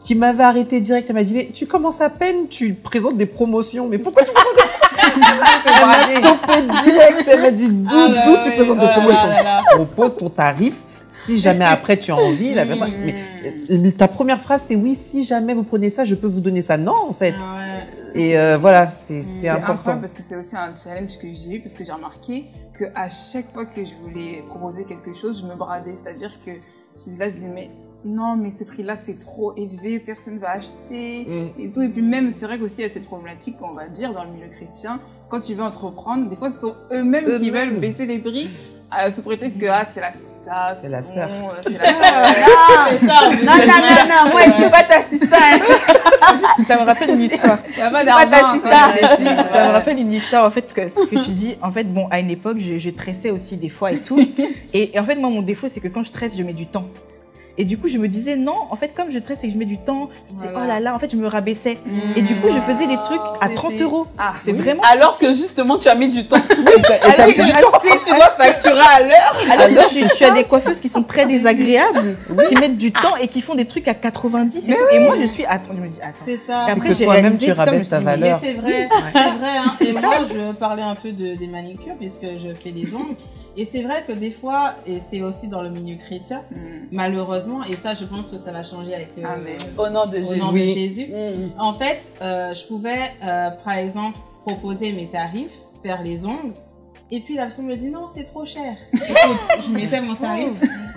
qui m'avait arrêté direct. Elle m'a dit, mais tu commences à peine, tu présentes des promotions. Mais pourquoi tu présentes des Elle m'a stoppé direct. Elle m'a dit, d'où Ah là d'où tu oui, présentes des oh là promotions? là là. Tu proposes ton tarif. Si jamais après tu as envie, la personne. Mais, mais ta première phrase, c'est oui, si jamais vous prenez ça, je peux vous donner ça. Non, en fait. Ah ouais. Et euh, voilà, c'est c'est C'est important. incroyable parce que c'est aussi un challenge que j'ai eu parce que j'ai remarqué que à chaque fois que je voulais proposer quelque chose, je me bradais. C'est-à-dire que j'étais là, je disais mais non, mais ce prix-là c'est trop élevé, personne va acheter Mm. et tout. Et puis même, c'est vrai qu'aussi il y a cette problématique, on va dire, dans le milieu chrétien, quand tu veux entreprendre, des fois ce sont eux-mêmes qui Eux-mêmes. veulent baisser les prix. Euh, sous prétexte que ah, c'est la sista, C'est la bon, sœur. euh, c'est la Ah, sœur. C'est ça, non, non, non, non, moi, je suis pas ta sister. Ça me rappelle une histoire. Il n'y a pas Pas d'argent ta quand sista. c'est les chiffres. Ça me rappelle une histoire, en fait, que ce que tu dis. En fait, bon, à une époque, je, je tressais aussi des fois et tout. Et, et en fait, moi, mon défaut, c'est que quand je tresse, je mets du temps. Et du coup, je me disais, non, en fait, comme je tresse et que je mets du temps, je disais, Voilà. oh là là, en fait, je me rabaissais. Mm. Et du coup, je faisais des trucs à Mais trente c'est- euros. Ah, C'est oui. vraiment. Alors que justement, tu as mis du temps. Et t'as- Allez, du tu temps. sais, tu dois facturer à l'heure. Alors, tu, tu as des coiffeuses qui sont très désagréables, qui mettent du temps et qui font des trucs à quatre-vingt-dix et tout. Et moi, je suis, attends, je me dis, attends. C'est ça. Et après, que j'ai toi-même, réalisé, tu putain, je me rabaisses suis ta dit, mais- valeur. Mais c'est vrai, c'est vrai. Hein. Et moi, je parlais un peu de, des manicures puisque je fais les ongles. Et c'est vrai que des fois, et c'est aussi dans le milieu chrétien, Mm. malheureusement, et ça, je pense que ça va changer avec le, Amen. Au nom de au Jésus. nom Oui. de Jésus. Mm. En fait, euh, je pouvais, euh, par exemple, proposer mes tarifs, faire les ongles, et puis la personne me dit non, c'est trop cher. Écoute, je mettais mon tarif.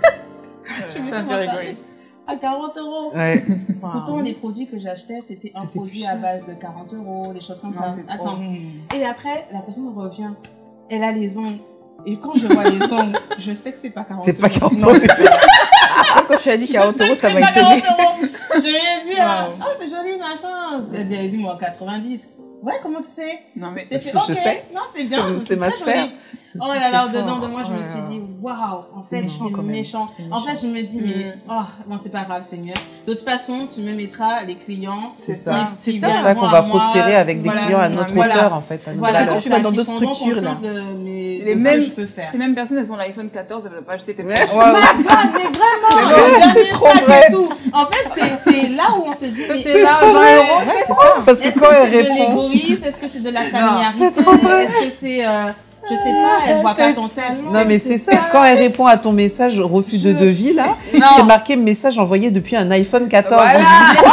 je mettais Ça me mon fait tarif rigoler. à quarante euros. Ouais. Pourtant, les produits que j'achetais, c'était un C'était produit plus à cher. base de quarante euros, des choses comme Non, ça. c'est trop. Attends. Hmm. Et après, la personne revient. Elle a les ongles. Et quand je vois les ongles, je sais que c'est pas quarante euros. C'est pas quarante Non, euros, c'est c'est pas. Quand tu as dit quarante euros, ça m'a étonné. Je lui ai dit, ah, Wow. ah, c'est joli, machin. Elle a dit, moi, quatre-vingt-dix. Ouais, comment tu sais? Non mais Et j'ai que fait, je ok, sais. Non, c'est C'est- bien. c'est ma très sphère. joli. Oh là là, C'est dedans fort. de moi, je Oh me là suis là. dit, waouh, en fait, méchant c'est quand même. méchant. C'est En méchant. fait, je me dis, mais, Mm. oh, bon, c'est pas grave, Seigneur. De toute façon, tu me mettras les clients. C'est qui- ça. C'est qui ça. C'est viendront ça qu'on à va moi. prospérer avec des Voilà. clients à notre Voilà. hauteur, en fait. à notre Voilà, Parce que valeur. tu vas ça, dans qui d'autres prendront structures, là. conscience de mes- Les de ce mêmes- que je peux faire. ces mêmes personnes, elles ont l'iPhone quatorze, elles veulent pas acheter tes Ouais. produits. Ouais, ouais. My God, mais vraiment, vrai, le dernier c'est trop sac vrai. et tout. En fait, c'est- c'est là où on se dit, Toi, mais tu es là, trop vingt vrai. euros, Ouais, c'est c'est ça. Parce que est-ce quand que elle c'est de répond, l'égoïsme? Est-ce que c'est de la familiarité? c'est trop vrai. Est-ce que c'est, euh, je sais pas, elle voit pas ton talent? non mais c'est ça, quand elle répond à ton message refus de devis là, Non. c'est marqué message envoyé depuis un iPhone quatorze. Voilà.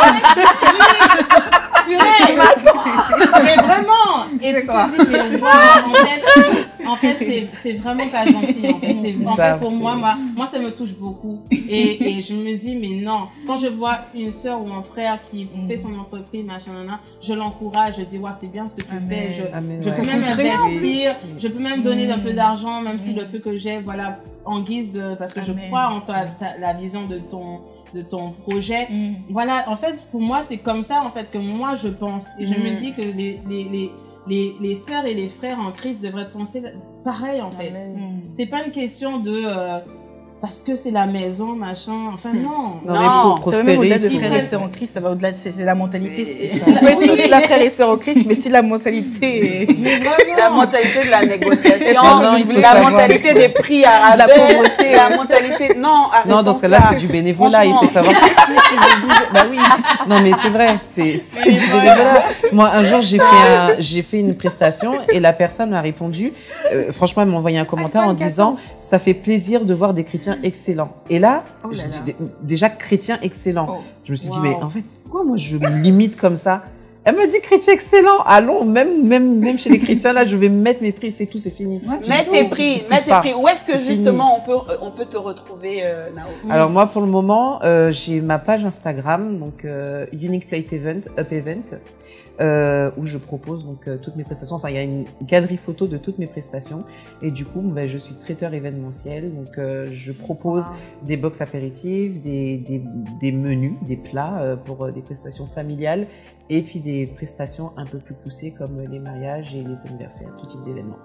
Purée, mais vraiment! Et C'est tu quoi? te dis, mais wow, en fait, en fait c'est, c'est vraiment pas gentil. En fait, c'est, en Ça, fait pour c'est- moi, moi, moi, ça me touche beaucoup. Et, et je me dis, mais non, quand je vois une sœur ou un frère qui fait son entreprise, machin, nanana, je l'encourage, je dis, ouais, c'est bien ce que tu Amen. fais. Je, Amen, je ouais. peux Ça même coûte rien, en investir, je peux même donner un peu Mm. d'argent, même si le peu que j'ai, voilà, en guise de, parce que je Amen. crois en ta, ta- la vision de ton, de ton projet. Hmm. Voilà, en fait, pour moi, c'est comme ça, en fait, que moi, je pense. Et je Mm. me dis que les, les, les, les, les sœurs et les frères en Christ devraient penser pareil, en fait. Hmm. C'est pas une question de... euh, parce que c'est la maison, machin. Enfin, Mm. non. Non, Non, mais pour Ça va même au-delà de prospérer, frères et faut- sœurs en Christ, ça va au-delà de c'est c'est la mentalité. C'est- Vous pouvez être tous là frères et sœurs en Christ, mais si la mentalité est Mais vraiment. La mentalité de la négociation, Non, il faut la savoir. mentalité des prix à La rabais, pauvreté. la mentalité... Non, arrêtons Non, dans ce cas-là, ça. c'est du bénévolat. Il faut Franchement. savoir. Bah oui. Non, mais c'est vrai. C'est c'est du bénévolat. Moi, un jour, j'ai fait un, j'ai fait une prestation et la personne m'a répondu. euh, franchement, elle m'a envoyé un commentaire en disant, ça fait plaisir de voir des chrétiens excellents. Et là, Oh là j'ai là. dit, déjà chrétien excellent. Oh. Je me suis dit, Wow. mais en fait, pourquoi moi je me limite comme ça? Elle m'a dit chrétien excellent. Allons, même, même, même chez les chrétiens, là, je vais mettre mes prix, c'est tout, c'est fini. Tu Mets dis, tes tu prix, discutes mets tes pas. prix. Où est-ce que C'est fini. justement on peut, euh, on peut te retrouver, euh, Nao? Alors moi, pour le moment, euh, j'ai ma page Instagram, donc euh, Unique Plate Event, Up Event, euh, où je propose donc euh, toutes mes prestations. Enfin, il y a une galerie photo de toutes mes prestations. Et du coup, ben, je suis traiteur événementiel, donc euh, je propose des box apéritives, des, des, des menus, des plats euh, pour euh, des prestations familiales, et puis des prestations un peu plus poussées comme les mariages et les anniversaires, tout type d'événements.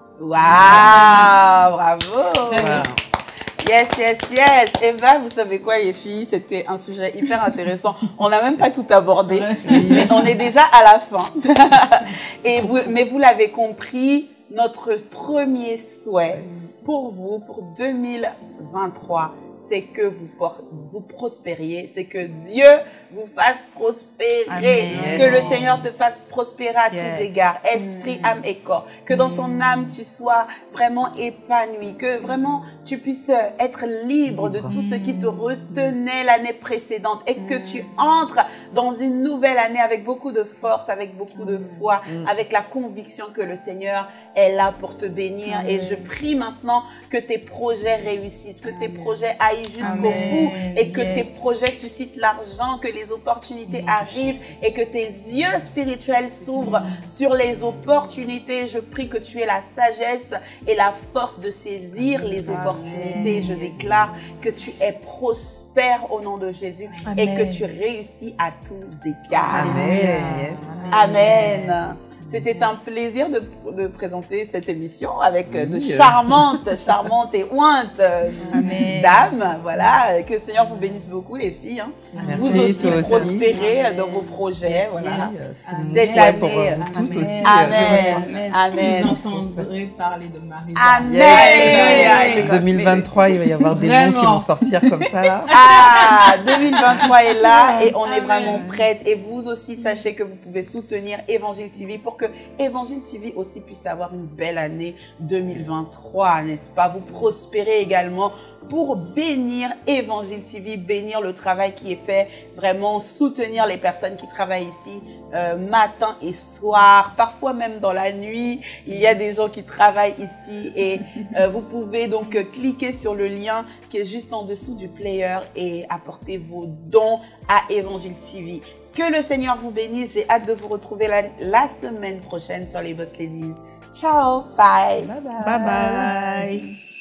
Waouh, bravo. Très bien. Yes, yes, yes. Eva, vous savez quoi, les filles? C'était un sujet hyper intéressant. On n'a même pas tout abordé. Mais on est déjà à la fin. Et vous, mais vous l'avez compris, notre premier souhait pour vous, pour deux mille vingt-trois, c'est que vous, por- vous prospériez, c'est que Dieu vous fasse prospérer, Amen. que le Seigneur te fasse prospérer à Yes. tous égards, esprit, âme et corps, que dans ton âme tu sois vraiment épanoui, que vraiment tu puisses être libre de tout ce qui te retenait l'année précédente et que tu entres dans une nouvelle année avec beaucoup de force, avec beaucoup de foi, avec la conviction que le Seigneur est là pour te bénir. Et je prie maintenant que tes projets réussissent, que tes projets aillent jusqu'au Amen. bout et que Yes. tes projets suscitent l'argent, que les opportunités arrivent et que tes yeux spirituels s'ouvrent sur les opportunités. Je prie que tu aies la sagesse et la force de saisir les opportunités. Je déclare que tu es prospère au nom de Jésus et Amen. que tu réussis à tous égards. Amen. Yes. Amen. C'était un plaisir de, de présenter cette émission avec euh, de Oui. charmantes, charmantes et ointes euh, Amen. dames. Voilà, que le Seigneur vous bénisse beaucoup les filles. Hein. Merci, Vous aussi toi aussi. prospérez Amen. dans vos projets. Merci. Voilà. Euh, c'est Amen. mon Cette souhait pour année, euh, vous toutes Amen. aussi. Amen. Amen. Vous entendrez parler de Marie. Amen. Yes. deux mille vingt-trois, il va y avoir des mots qui Vraiment. vont sortir comme ça là. Ah, deux mille vingt-trois est là et on est vraiment prête. Et vous aussi, sachez que vous pouvez soutenir Évangile T V pour que Évangile T V aussi puisse avoir une belle année deux mille vingt-trois, n'est-ce pas? Vous prospérez également pour bénir Évangile T V, bénir le travail qui est fait, vraiment soutenir les personnes qui travaillent ici euh, matin et soir, parfois même dans la nuit. Il y a des gens qui travaillent ici et euh, vous pouvez donc euh, cliquer sur le lien qui est juste en dessous du player et apporter vos dons à Évangile T V. Que le Seigneur vous bénisse. J'ai hâte de vous retrouver la, la semaine prochaine sur les Boss Ladies. Ciao, bye. Bye bye. Bye bye.